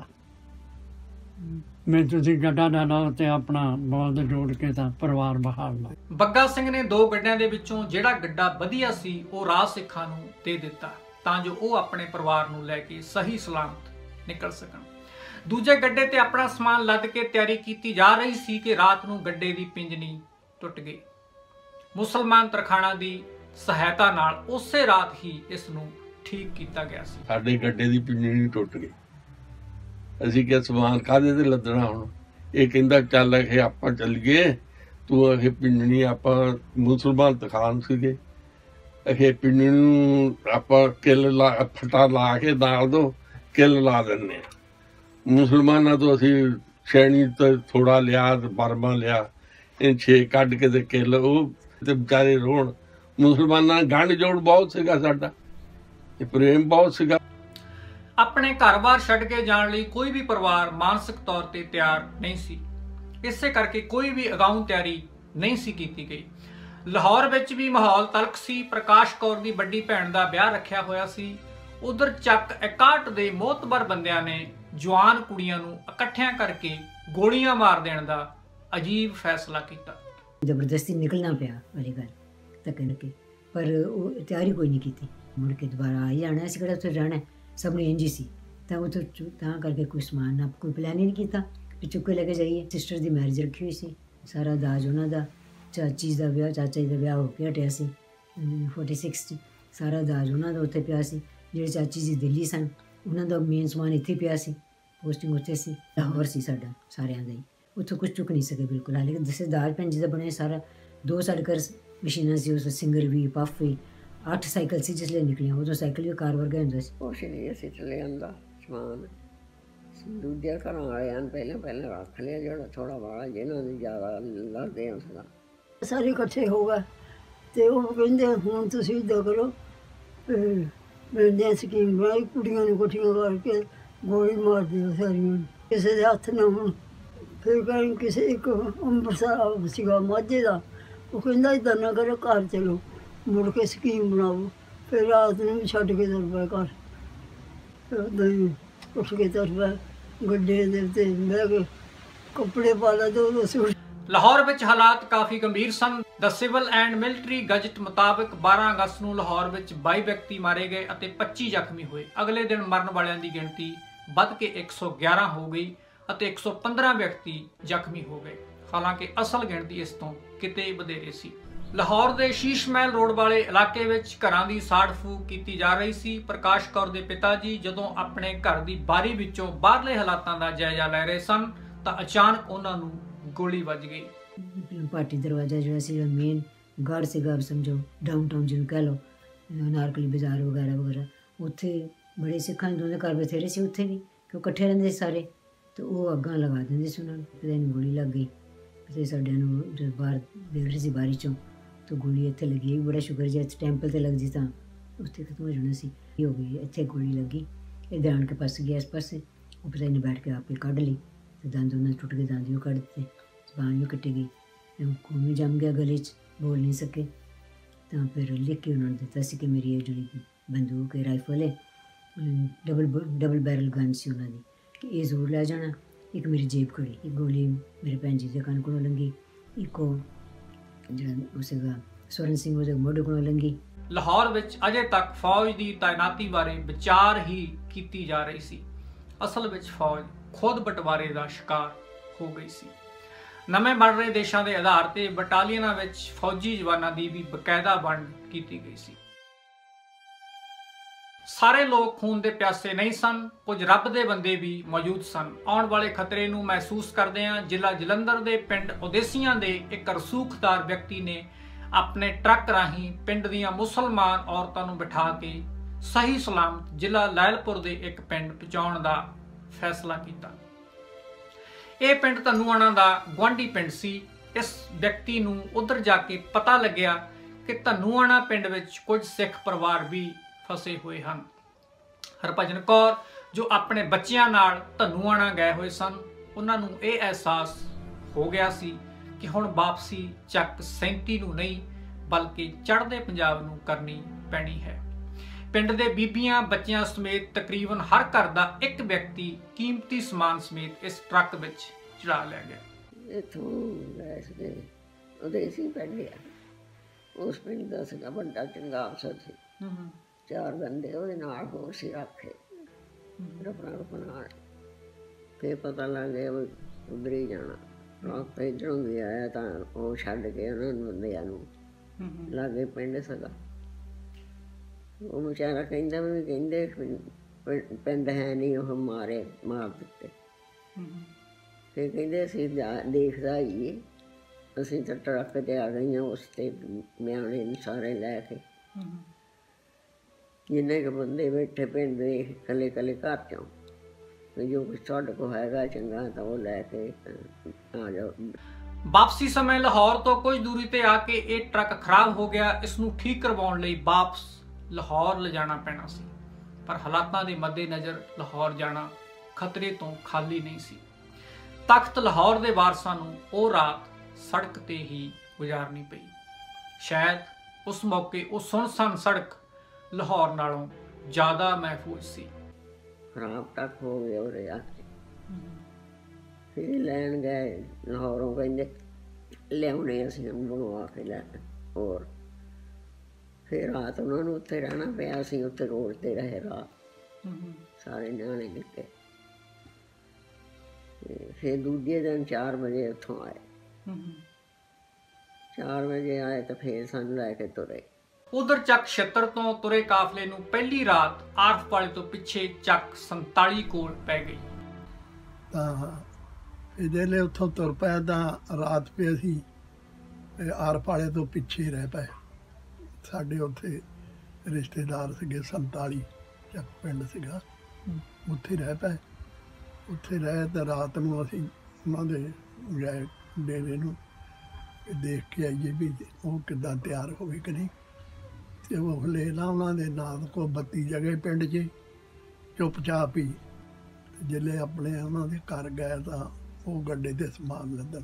S1: ਮੈਂ ਤੁਸੀਂ ਗੱਡਾ ਨਾ ਲਓ ਤੇ ਆਪਣਾ ਬਲਦ ਜੋੜ ਕੇ ਤਾਂ ਪਰਿਵਾਰ ਬਹਾਲ ਲਓ।
S6: ਬੱਗਾ ਸਿੰਘ ਨੇ ਦੋ ਗੱਡਿਆਂ ਦੇ ਵਿੱਚੋਂ ਜਿਹੜਾ ਗੱਡਾ ਵਧੀਆ ਸੀ ਉਹ ਰਾਹ ਸਿੱਖਾਂ ਨੂੰ ਦੇ ਦਿੱਤਾ ਤਾਂ ਜੋ ਉਹ ਆਪਣੇ ਪਰਿਵਾਰ ਨੂੰ ਲੈ ਕੇ ਸਹੀ ਸਲਾਮਤ ਨਿਕਲ ਸਕਣ। ਦੂਜੇ ਗੱਡੇ ਤੇ ਆਪਣਾ ਸਮਾਨ ਲੱਦ ਕੇ ਤਿਆਰੀ ਕੀਤੀ ਜਾ ਰਹੀ ਸੀ ਕਿ ਰਾਤ ਨੂੰ ਗੱਡੇ ਦੀ ਪਿੰਜਣੀ ਟੁੱਟ ਗਈ। ਮੁਸਲਮਾਨ ਤਰਖਾਣਾ ਦੀ ਸਹਾਇਤਾ ਨਾਲ ਉਸੇ ਰਾਤ ਹੀ ਇਸ ਨੂੰ ਠੀਕ ਕੀਤਾ ਗਿਆ ਸੀ।
S4: ਸਾਡੇ ਗੱਡੇ ਦੀ ਪਿੰਜਣੀ ਟੁੱਟ ਗਈ। ਅਸੀਂ ਕਿਹਾ ਸਮਾਨ ਕਾਹਦੇ ਤੇ ਲੱਦਣਾ ਹੁਣ? ਇਹ ਕਹਿੰਦਾ ਚੱਲ ਇਹ ਆਪਾਂ ਚੱਲੀਏ, ਤੂੰ ਇਹ ਪਿੰਜਣੀ ਆਪਾਂ ਮੁਸਲਮਾਨ ਤਖਾਨ ਸੀਗੇ, ਇਹ ਪਿੰਜਣੀ ਨੂੰ ਆਪਾਂ ਕਿੱਲ ਲਾ ਫਟਾ ਲਾ ਕੇ ਦਾਲ ਦੋ ਕਿੱਲ ਲਾ ਦਿੰਦੇ ਆ। ਮੁਸਲਮਾਨਾਂ ਤੋਂ ਅਸੀਂ ਸ਼ੈਣੀ ਤੋਂ ਥੋੜਾ ਲਿਆ, ਬਰਮਾ ਲਿਆ, ਇਹ ਛੇ ਕੱਢ ਕੇ ਤੇ ਕਿੱਲ ਉਹ ਤੇ ਵਿਚਾਰੇ ਰੋਣ। ਮੁਸਲਮਾਨਾਂ ਗੰਢ ਜੋੜ ਬਹੁਤ ਸੀਗਾ ਸਾਡਾ, ਇਹ ਪ੍ਰੇਮ ਬਹੁਤ ਸੀਗਾ।
S6: ਆਪਣੇ ਘਰ-ਬਾਰ ਛੱਡ ਕੇ ਜਾਣ ਲਈ ਕੋਈ ਵੀ ਪਰਿਵਾਰ ਮਾਨਸਿਕ ਤੌਰ ਤੇ ਤਿਆਰ ਨਹੀਂ ਸੀ, ਇਸੇ ਕਰਕੇ ਕੋਈ ਵੀ ਅਗਾਊਂ ਤਿਆਰੀ ਨਹੀਂ ਸੀ ਕੀਤੀ ਗਈ। ਲਾਹੌਰ ਵਿੱਚ ਵੀ ਮਾਹੌਲ ਤਲਖ ਸੀ। ਪ੍ਰਕਾਸ਼ ਕੌਰ ਦੀ ਵੱਡੀ ਭੈਣ ਦਾ ਵਿਆਹ ਰੱਖਿਆ ਹੋਇਆ ਸੀ। ਉਧਰ ਚੱਕ ਇਕਾਹਠ ਦੇ ਮੋਹਤਬਰ ਬੰਦਿਆਂ ਨੇ ਜਵਾਨ ਕੁੜੀਆਂ ਨੂੰ ਇਕੱਠਿਆਂ ਕਰਕੇ ਗੋਲੀਆਂ ਮਾਰ ਦੇਣ ਦਾ ਅਜੀਬ ਫੈਸਲਾ ਕੀਤਾ।
S7: ਜ਼ਬਰਦਸਤੀ ਨਿਕਲਣਾ ਪਿਆ ਵਾਲੀ ਗੱਲ ਤੱਕ ਕੇ, ਪਰ ਉਹ ਤਿਆਰੀ ਕੋਈ ਨਹੀਂ ਕੀਤੀ। ਮੁੜ ਕੇ ਦੁਬਾਰਾ ਆ ਜਾਣਾ, ਅਸੀਂ ਕਿਹੜਾ ਉੱਥੇ ਰਹਿਣਾ, ਸਭ ਨੇ ਇੰਝ ਹੀ ਸੀ। ਤਾਂ ਉਹ ਤਾਂ ਕਰਕੇ ਕੋਈ ਸਮਾਨ ਨਾ ਕੋਈ ਪਲਾਨ ਹੀ ਨਹੀਂ ਕੀਤਾ ਵੀ ਚੁੱਕ ਕੇ ਲੈ ਕੇ ਜਾਈਏ। ਸਿਸਟਰ ਦੀ ਮੈਰਿਜ ਰੱਖੀ ਹੋਈ ਸੀ, ਸਾਰਾ ਦਾਜ ਉਹਨਾਂ ਦਾ। ਚਾਚੀ ਦਾ ਵਿਆਹ, ਚਾਚਾ ਜੀ ਦਾ ਵਿਆਹ ਹੋ ਕੇ ਹਟਿਆ ਸੀ ਫੋਰਟੀ ਸਿਕਸ 'ਚ, ਸਾਰਾ ਦਾਜ ਉਹਨਾਂ ਦਾ ਉੱਥੇ ਪਿਆ ਸੀ। ਜਿਹੜੇ ਚਾਚੀ ਜੀ ਦਿੱਲੀ ਸਨ ਉਹਨਾਂ ਦਾ ਮੇਨ ਸਮਾਨ ਇੱਥੇ ਪਿਆ ਸੀ, ਪੋਸਟਿੰਗ ਉੱਥੇ ਸੀ। ਲਾਹੌਰ ਸੀ ਸਾਡਾ ਸਾਰਿਆਂ ਦਾ ਹੀ, ਉੱਥੋਂ ਕੁਛ ਚੁੱਕ ਨਹੀਂ ਸਕੇ ਬਿਲਕੁਲ। ਹਾਲੇ ਦੱਸੇ ਦਾਜ ਭੈਣ ਜੀ ਦਾ ਬਣਿਆ ਸਾਰਾ। ਦੋ ਸਾਡੇ ਘਰ ਮਸ਼ੀਨਾਂ ਸੀ, ਉਸ ਸਿੰਗਰ ਵੀ, ਪਫ ਵੀ, ਅੱਠ ਸਾਈਕਲ ਸੀ ਜਿਸ ਲਈ ਨਿਕਲੀਆਂ। ਉਦੋਂ ਸਾਈਕਲ ਵੀ ਕਾਰ ਵਰਗਾ ਹੁੰਦਾ ਸੀ।
S8: ਕੁਛ ਨਹੀਂ ਅਸੀਂ ਚਲੇ ਆਂਦਾ ਸਮਾਨ ਦੂਜੇ ਘਰਾਂ ਵਾਲਿਆਂ ਨੇ ਪਹਿਲਾਂ ਪਹਿਲਾਂ ਰੱਖ ਲਿਆ, ਜਿਹੜਾ ਥੋੜ੍ਹਾ ਬਾਹਲਾ ਜਿਹਨਾਂ ਦੀ ਜ਼ਿਆਦਾ ਲੜਦੇ ਆ ਸਦਾ
S9: ਸਾਰੇ ਇਕੱਠੇ ਹੋ ਗਏ ਅਤੇ ਉਹ ਕਹਿੰਦੇ ਹੁਣ ਤੁਸੀਂ ਇੱਦਾਂ ਕਰੋ, ਮਿਲਦੇ ਸਕੀਮ ਬਣਾਈ, ਕੁੜੀਆਂ ਨੂੰ ਇਕੱਠੀਆਂ ਕਰਕੇ ਗੋਲੀ ਮਾਰ ਦਿਓ ਸਾਰੀਆਂ, ਕਿਸੇ ਦੇ ਹੱਥ ਨਾ ਹੁਣ। ਫਿਰ ਕਹਿਣ ਕਿਸੇ ਇੱਕ ਅੰਮ੍ਰਿਤਸਰ ਸੀਗਾ ਮਾਝੇ ਦਾ, ਉਹ ਕਹਿੰਦਾ ਇੱਦਾਂ ਨਾ ਕਰੋ, ਘਰ ਚਲੋ, ਮੁੜ ਕੇ ਸਕੀਮ ਬਣਾਓ। ਫਿਰ ਰਾਤ ਨੂੰ ਛੱਡ ਕੇ ਤੁਰ ਪਏ ਘਰ। ਉਦਾਂ ਹੀ ਉੱਠ ਕੇ ਤੁਰ ਪਿਆ ਗੱਡੇ ਦੇ ਉੱਤੇ ਬਹਿ ਕੇ ਕੱਪੜੇ ਪਾ ਲਾ ਦੋ ਦੋ ਸੂਟ।
S6: ਲਾਹੌਰ ਵਿੱਚ ਹਾਲਾਤ ਕਾਫੀ ਗੰਭੀਰ ਸਨ। The civil and military gazette ਮੁਤਾਬਕ ਬਾਰਾਂ ਅਗਸਤ ਨੂੰ ਲਾਹੌਰ ਵਿੱਚ ਬਾਈ ਵਿਅਕਤੀ ਮਾਰੇ ਗਏ ਅਤੇ ਪੱਚੀ ਜ਼ਖਮੀ ਹੋਏ। ਅਗਲੇ ਦਿਨ ਮਰਨ ਵਾਲਿਆਂ ਦੀ ਗਿਣਤੀ ਵੱਧ ਕੇ ਇੱਕ ਸੌ ਗਿਆਰਾਂ ਹੋ ਗਈ ਅਤੇ ਇੱਕ ਸੌ ਪੰਦਰਾਂ ਵਿਅਕਤੀ ਜ਼ਖਮੀ ਹੋ ਗਏ। ਹਾਲਾਂਕਿ ਅਸਲ ਗਿਣਤੀ ਇਸ ਤੋਂ ਕਿਤੇ ਵਧੇਰੇ ਸੀ। ਲਾਹੌਰ ਦੇ ਸ਼ੀਸ਼ ਮਹਿਲ ਰੋਡ ਵਾਲੇ ਇਲਾਕੇ ਵਿੱਚ ਘਰਾਂ ਦੀ ਸਾੜ ਫੂਕ ਕੀਤੀ ਜਾ ਰਹੀ ਸੀ। ਪ੍ਰਕਾਸ਼ ਕੌਰ ਦੇ ਪਿਤਾ ਜੀ ਜਦੋਂ ਆਪਣੇ ਘਰ ਦੀ ਬਾਰੀ ਵਿੱਚੋਂ ਬਾਹਰਲੇ ਹਾਲਾਤਾਂ ਦਾ ਜਾਇਜ਼ਾ ਲੈ ਰਹੇ ਸਨ ਤਾਂ ਅਚਾਨਕ ਉਹਨਾਂ ਨੂੰ ਗੋਲੀ ਵੱਜ ਗਈ।
S7: ਪਾਰਟੀ ਦਰਵਾਜ਼ਾ ਜਿਹੜਾ ਸੀ ਮੇਨ ਗੜ ਸੀਗਾ, ਸਮਝੋ ਡਾਊਨਟਾਊਨ ਜਿਹਨੂੰ ਕਹਿ ਲਓ, ਨਾਰਕਲੀ ਬਾਜ਼ਾਰ ਵਗੈਰਾ ਵਗੈਰਾ, ਉੱਥੇ ਬੜੇ ਸਿੱਖਾਂ ਹਿੰਦੂਆਂ ਦੇ ਘਰ ਬਥੇਰੇ ਸੀ ਉੱਥੇ ਵੀ, ਕਿਉਂ ਇਕੱਠੇ ਰਹਿੰਦੇ ਸਾਰੇ, ਤੇ ਉਹ ਅੱਗਾਂ ਲਗਾ ਦਿੰਦੇ ਸੀ ਉਹਨਾਂ ਨੂੰ। ਪਤਾ ਨਹੀਂ ਗੋਲੀ ਲੱਗ ਗਈ, ਪਤਾ ਸਾਡਿਆਂ ਨੂੰ ਜਦ ਬਾਹਰ ਦੇਖ ਰਹੀ ਸੀ ਬਾਰੀ 'ਚੋਂ, ਤਾਂ ਗੋਲੀ ਇੱਥੇ ਲੱਗੀ। ਬੜਾ ਸ਼ੁਕਰ ਜੇ ਇੱਥੇ ਟੈਂਪਲ 'ਤੇ ਲੱਗਦੀ ਤਾਂ ਉੱਥੇ ਖਤਮ ਹੋ ਜਾਣਾ ਸੀ। ਇਹ ਹੋ ਗਈ, ਇੱਥੇ ਗੋਲੀ ਲੱਗੀ, ਇੱਧਰ ਆਣ ਕੇ ਫਸ ਗਿਆ ਇਸ ਪਾਸੇ। ਉਹ ਪਤਾ ਨਹੀਂ ਬੈਠ ਕੇ ਆਪੇ ਕੱਢ ਲਈ, ਤੇ ਦੰਦ ਉਹਨਾਂ ਟੁੱਟ ਗਏ, ਦੰਦ ਵੀ ਕੱਢ ਦਿੱਤੇ, ਜ਼ਬਾਨ ਵੀ ਕੱਟੀ ਗਈ, ਖੂਨ ਵੀ ਜੰਮ ਗਿਆ ਗਲੇ 'ਚ, ਬੋਲ ਨਹੀਂ ਸਕੇ। ਤਾਂ ਫਿਰ ਲਿਖ ਕੇ ਉਹਨਾਂ ਨੇ ਦਿੱਤਾ ਸੀ ਕਿ ਮੇਰੀ ਇਹ ਜਿਹੜੀ ਬੰਦੂਕ ਹੈ, ਰਾਈਫਲ ਹੈ, ਡਬਲ ਡਬਲ ਬੈਰਲ ਗਨ ਸੀ ਉਹਨਾਂ ਦੀ, ਕਿ ਇਹ ਜ਼ਰੂਰ ਲੈ ਜਾਣਾ। ਇੱਕ ਮੇਰੀ ਜੇਬ ਖੜੀ, ਇੱਕ ਗੋਲੀ ਮੇਰੇ ਭੈਣ ਜੀ ਦੇ ਕੰਨ ਕੋਲੋਂ ਲੰਘੀ, ਇੱਕ ਉਹ ਜਿਹੜਾ ਉਹ ਸੀਗਾ ਸਵਰਨ ਸਿੰਘ ਉਹਦੇ ਮੋਢੇ ਕੋਲੋਂ ਲੰਘੀ।
S6: ਲਾਹੌਰ ਵਿੱਚ ਅਜੇ ਤੱਕ ਫੌਜ ਦੀ ਤਾਇਨਾਤੀ ਬਾਰੇ ਵਿਚਾਰ ਹੀ ਕੀਤੀ ਜਾ ਰਹੀ ਸੀ। ਅਸਲ ਵਿੱਚ ਫੌਜ ਖੁਦ ਬਟਵਾਰੇ ਦਾ ਸ਼ਿਕਾਰ ਹੋ ਗਈ ਸੀ। ਨਵੇਂ ਬਣ ਰਹੇ ਦੇਸ਼ਾਂ ਦੇ ਆਧਾਰ ਤੇ ਬਟਾਲੀਅਨਾਂ ਵਿੱਚ ਫੌਜੀ ਜਵਾਨਾਂ ਦੀ ਵੀ ਬਕਾਇਦਾ ਵੰਡ ਕੀਤੀ ਗਈ ਸੀ। ਸਾਰੇ ਲੋਕ ਖੂਨ ਦੇ ਪਿਆਸੇ ਨਹੀਂ ਸਨ, ਕੁਝ ਰੱਬ ਦੇ ਬੰਦੇ ਵੀ ਮੌਜੂਦ ਸਨ। ਆਉਣ ਵਾਲੇ ਖਤਰੇ ਨੂੰ ਮਹਿਸੂਸ ਕਰਦਿਆਂ ਜ਼ਿਲ੍ਹਾ ਜਲੰਧਰ ਦੇ ਪਿੰਡ ਉਦੇਸੀਆਂ ਦੇ ਇੱਕ ਰਸੂਖਦਾਰ ਵਿਅਕਤੀ ਨੇ ਆਪਣੇ ਟਰੱਕ ਰਾਹੀਂ ਪਿੰਡ ਦੀਆਂ ਮੁਸਲਮਾਨ ਔਰਤਾਂ ਨੂੰ ਬਿਠਾ ਕੇ ਸਹੀ ਸਲਾਮਤ ਜ਼ਿਲ੍ਹਾ ਲੈਲਪੁਰ ਦੇ ਇੱਕ ਪਿੰਡ ਪਹੁੰਚਾਉਣ ਦਾ ਫੈਸਲਾ ਕੀਤਾ। ਇਹ ਪਿੰਡ ਧਨੂਆਣਾ ਦਾ ਗੁਆਂਢੀ ਪਿੰਡ ਸੀ। ਇਸ ਵਿਅਕਤੀ ਨੂੰ ਉੱਧਰ ਜਾ ਕੇ ਪਤਾ ਲੱਗਿਆ ਕਿ ਧਨੂਆਣਾ ਪਿੰਡ ਵਿੱਚ ਕੁਝ ਸਿੱਖ ਪਰਿਵਾਰ ਵੀ ਫਸੇ ਹੋਏ ਹਨ। ਹਰਭਜਨ ਕੌਰ ਜੋ ਆਪਣੇ ਬੱਚਿਆਂ ਨਾਲ ਧਨੂਆਣਾ ਗਏ ਹੋਏ ਸਨ, ਉਹਨਾਂ ਨੂੰ ਇਹ ਅਹਿਸਾਸ ਹੋ ਗਿਆ ਸੀ ਕਿ ਹੁਣ ਵਾਪਸੀ ਚੱਕ ਸੈਂਤੀ ਨੂੰ ਨਹੀਂ ਬਲਕਿ ਚੜ੍ਹਦੇ ਪੰਜਾਬ ਨੂੰ ਕਰਨੀ ਪੈਣੀ ਹੈ। ਪਿੰਡ ਦੇ ਬੀਬੀਆਂ ਬੱਚਿਆਂ ਸਮੇਤ ਤਕਰੀਬਨ ਹਰ ਘਰ ਦਾ ਇੱਕ ਵਿਅਕਤੀ ਕੀਮਤੀ ਸਮਾਨ ਸਮੇਤ ਇਸ ਟਰੱਕ ਵਿੱਚ ਚੜਾ ਲਿਆ ਗਿਆ।
S8: ਇੱਥੋਂ ਗਏ ਸੀਗੇ ਉਦੇਸੀ ਪਿੰਡ ਆ, ਉਸ ਪਿੰਡ ਦਾ ਸੀਗਾ ਵੱਡਾ ਚੰਗਾ ਅਫਸਰ ਸੀ, ਚਾਰ ਬੰਦੇ ਉਹਦੇ ਨਾਲ ਹੋਰ ਸੀ ਰੱਖੇ ਰਪਣਾ ਰਪਣਾ। ਫਿਰ ਪਤਾ ਲੱਗ ਗਿਆ ਵੀ ਉੱਧਰ ਹੀ ਜਾਣਾ। ਟਰੱਕ ਇੱਧਰੋਂ ਵੀ ਆਇਆ ਤਾਂ ਉਹ ਛੱਡ ਕੇ ਉਹਨਾਂ ਨੂੰ ਬੰਦਿਆਂ ਨੂੰ ਲਾਗੇ ਪਿੰਡ ਸੀਗਾ। ਉਹ ਵਿਚਾਰਾ ਕਹਿੰਦਾ ਵੀ ਕਹਿੰਦੇ ਪਿੰਡ ਹੈ ਨਹੀਂ, ਉਹ ਮਾਰੇ ਮਾਰ ਦਿੱਤੇ। ਫਿਰ ਕਹਿੰਦੇ ਅਸੀਂ ਦੇਖਦਾ ਹੀ ਅਸੀਂ ਤਾਂ ਟਰੱਕ 'ਤੇ ਆ ਗਈਆਂ, ਉਸ 'ਤੇ ਨਿਆਣੇ ਸਾਰੇ ਲੈ ਕੇ ਜਿੰਨੇ ਕੁ ਬੰਦੇ ਬੈਠੇ ਪਿੰਡ ਦੇ ਇਕੱਲੇ ਇਕੱਲੇ ਘਰ 'ਚੋਂ, ਜੋ ਕੁਛ ਤੁਹਾਡੇ ਕੋਲ ਹੈਗਾ ਚੰਗਾ ਤਾਂ ਉਹ ਲੈ ਕੇ ਆ ਜਾਓ।
S6: ਵਾਪਸੀ ਸਮੇਂ ਲਾਹੌਰ ਤੋਂ ਕੁਝ ਦੂਰੀ ਤੇ ਆ ਕੇ ਇਹ ਟਰੱਕ ਖਰਾਬ ਹੋ ਗਿਆ। ਇਸ ਨੂੰ ਠੀਕ ਕਰਵਾਉਣ ਲਈ ਵਾਪਸ ਲਾਹੌਰ ਲਿਜਾਣਾ ਪੈਣਾ ਸੀ, ਪਰ ਹਾਲਾਤਾਂ ਦੇ ਮੱਦੇਨਜ਼ਰ ਲਾਹੌਰ ਜਾਣਾ ਖਤਰੇ ਤੋਂ ਖਾਲੀ ਨਹੀਂ ਸੀ। ਤਖਤ ਲਾਹੌਰ ਦੇ ਵਾਰਸਾਂ ਨੂੰ ਉਹ ਰਾਤ ਸੜਕ ਤੇ ਹੀ ਗੁਜ਼ਾਰਨੀ ਪਈ। ਸ਼ਾਇਦ ਉਸ ਮੌਕੇ ਉਹ ਸੁੰਨਸਾਨ ਸੜਕ ਲਾਹੌਰ ਨਾਲੋਂ ਜ਼ਿਆਦਾ ਮਹਿਫੂਜ਼ ਸੀ।
S8: ਖਰਾਬ ਤੱਕ ਹੋ ਗਿਆ ਉਰੇ ਆ ਕੇ। ਫਿਰ ਲੈਣ ਗਏ ਲਾਹੌਰੋਂ, ਕਹਿੰਦੇ ਲਿਆਉਣੇ ਅਸੀਂ ਬਣਵਾ ਕੇ ਲੈ। ਹੋਰ ਫਿਰ ਰਾਤ ਉਹਨਾਂ ਨੂੰ ਉੱਥੇ ਰਹਿਣਾ ਪਿਆ। ਅਸੀਂ ਉੱਥੇ ਰੋਡ 'ਤੇ ਰਹੇ ਰਾਤ, ਸਾਰੇ ਨਿਆਣੇ ਨਿੱਕੇ। ਫਿਰ ਦੂਜੇ ਦਿਨ ਚਾਰ ਵਜੇ ਉੱਥੋਂ ਆਏ। ਚਾਰ ਵਜੇ ਆਏ ਤਾਂ ਫਿਰ ਸਾਨੂੰ ਲੈ ਕੇ ਤੁਰੇ।
S6: ਉਧਰ ਚੱਕ ਛਿੱਤਰ ਤੋਂ ਤੁਰੇ ਕਾਫਲੇ ਨੂੰ ਪਹਿਲੀ ਰਾਤ ਆਰਫ ਵਾਲੇ ਤੋਂ ਪਿੱਛੇ ਚੱਕ ਸੰਤਾਲੀ ਕੋਲ ਪੈ ਗਈ।
S3: ਤਾਂ ਜਿਹੜੇ ਉੱਥੋਂ ਤੁਰ ਪਏ ਤਾਂ ਰਾਤ ਪਏ ਅਸੀਂ ਆਰਫ ਵਾਲੇ ਤੋਂ ਪਿੱਛੇ ਰਹਿ ਪਏ। ਸਾਡੇ ਉੱਥੇ ਰਿਸ਼ਤੇਦਾਰ ਸੀਗੇ, ਸੰਤਾਲੀ ਚੱਕ ਪਿੰਡ ਸੀਗਾ, ਉੱਥੇ ਰਹਿ ਪਏ। ਉੱਥੇ ਰਹੇ ਤਾਂ ਰਾਤ ਨੂੰ ਅਸੀਂ ਉਹਨਾਂ ਦੇ ਗਏ ਡੇਰੇ ਨੂੰ ਦੇਖ ਕੇ ਆਈਏ ਵੀ ਉਹ ਕਿੱਦਾਂ ਤਿਆਰ ਹੋਵੇ ਕਿ ਨਹੀਂ। ਅਤੇ ਉਹ ਲੈ ਲਾ ਉਹਨਾਂ ਦੇ ਨਾਲ ਕੋ ਬੱਤੀ ਜਗ੍ਹਾ ਪਿੰਡ 'ਚ ਚੁੱਪ ਚਾਪ ਹੀ ਜਿਹੜੇ ਆਪਣੇ ਉਹਨਾਂ ਦੇ ਘਰ ਗਏ ਤਾਂ ਉਹ ਗੱਡੇ 'ਤੇ ਸਮਾਨ ਲੱਦਣ।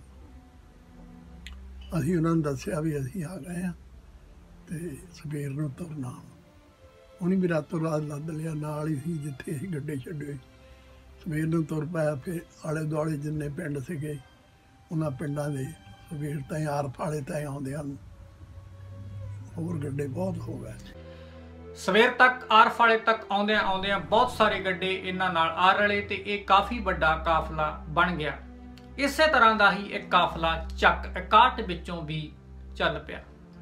S3: ਅਸੀਂ ਉਹਨਾਂ ਨੂੰ ਦੱਸਿਆ ਵੀ ਅਸੀਂ ਆ ਗਏ ਹਾਂ ਅਤੇ ਸਵੇਰ ਨੂੰ ਤੁਰਨਾ। ਉਹਨੇ ਵੀ ਰਾਤੋਂ ਰਾਤ ਲੱਦ ਲਿਆ, ਨਾਲ ਹੀ ਸੀ ਜਿੱਥੇ ਅਸੀਂ ਗੱਡੇ ਛੱਡੇ। ਸਵੇਰ ਨੂੰ ਤੁਰ ਪਿਆ। ਫਿਰ ਆਲੇ ਦੁਆਲੇ ਜਿੰਨੇ ਪਿੰਡ ਸੀਗੇ ਉਹਨਾਂ ਪਿੰਡਾਂ ਦੇ ਸਵੇਰ ਤਾਈਂ ਆਰ ਫਾਲੇ ਤਾਈਂ ਆਉਂਦੇ ਹਨ। ਹੋਰ ਗੱਡੇ ਬਹੁਤ ਹੋ ਗਏ।
S6: ਸਵੇਰ ਤੱਕ ਆਰ ਫਾਲੇ ਤੱਕ ਆਉਂਦਿਆਂ ਆਉਂਦਿਆਂ ਬਹੁਤ ਸਾਰੇ ਗੱਡੇ ਇਹਨਾਂ ਨਾਲ ਆ ਰਲੇ ਤੇ ਇਹ ਕਾਫੀ ਵੱਡਾ ਕਾਫਲਾ ਬਣ ਗਿਆ। ਇਸੇ ਤਰ੍ਹਾਂ ਦਾ ਹੀ ਇੱਕ ਕਾਫਲਾ ਚੱਕ ਇਕਾਹਠ ਵਿੱਚੋਂ ਵੀ ਚੱਲ ਪਿਆ।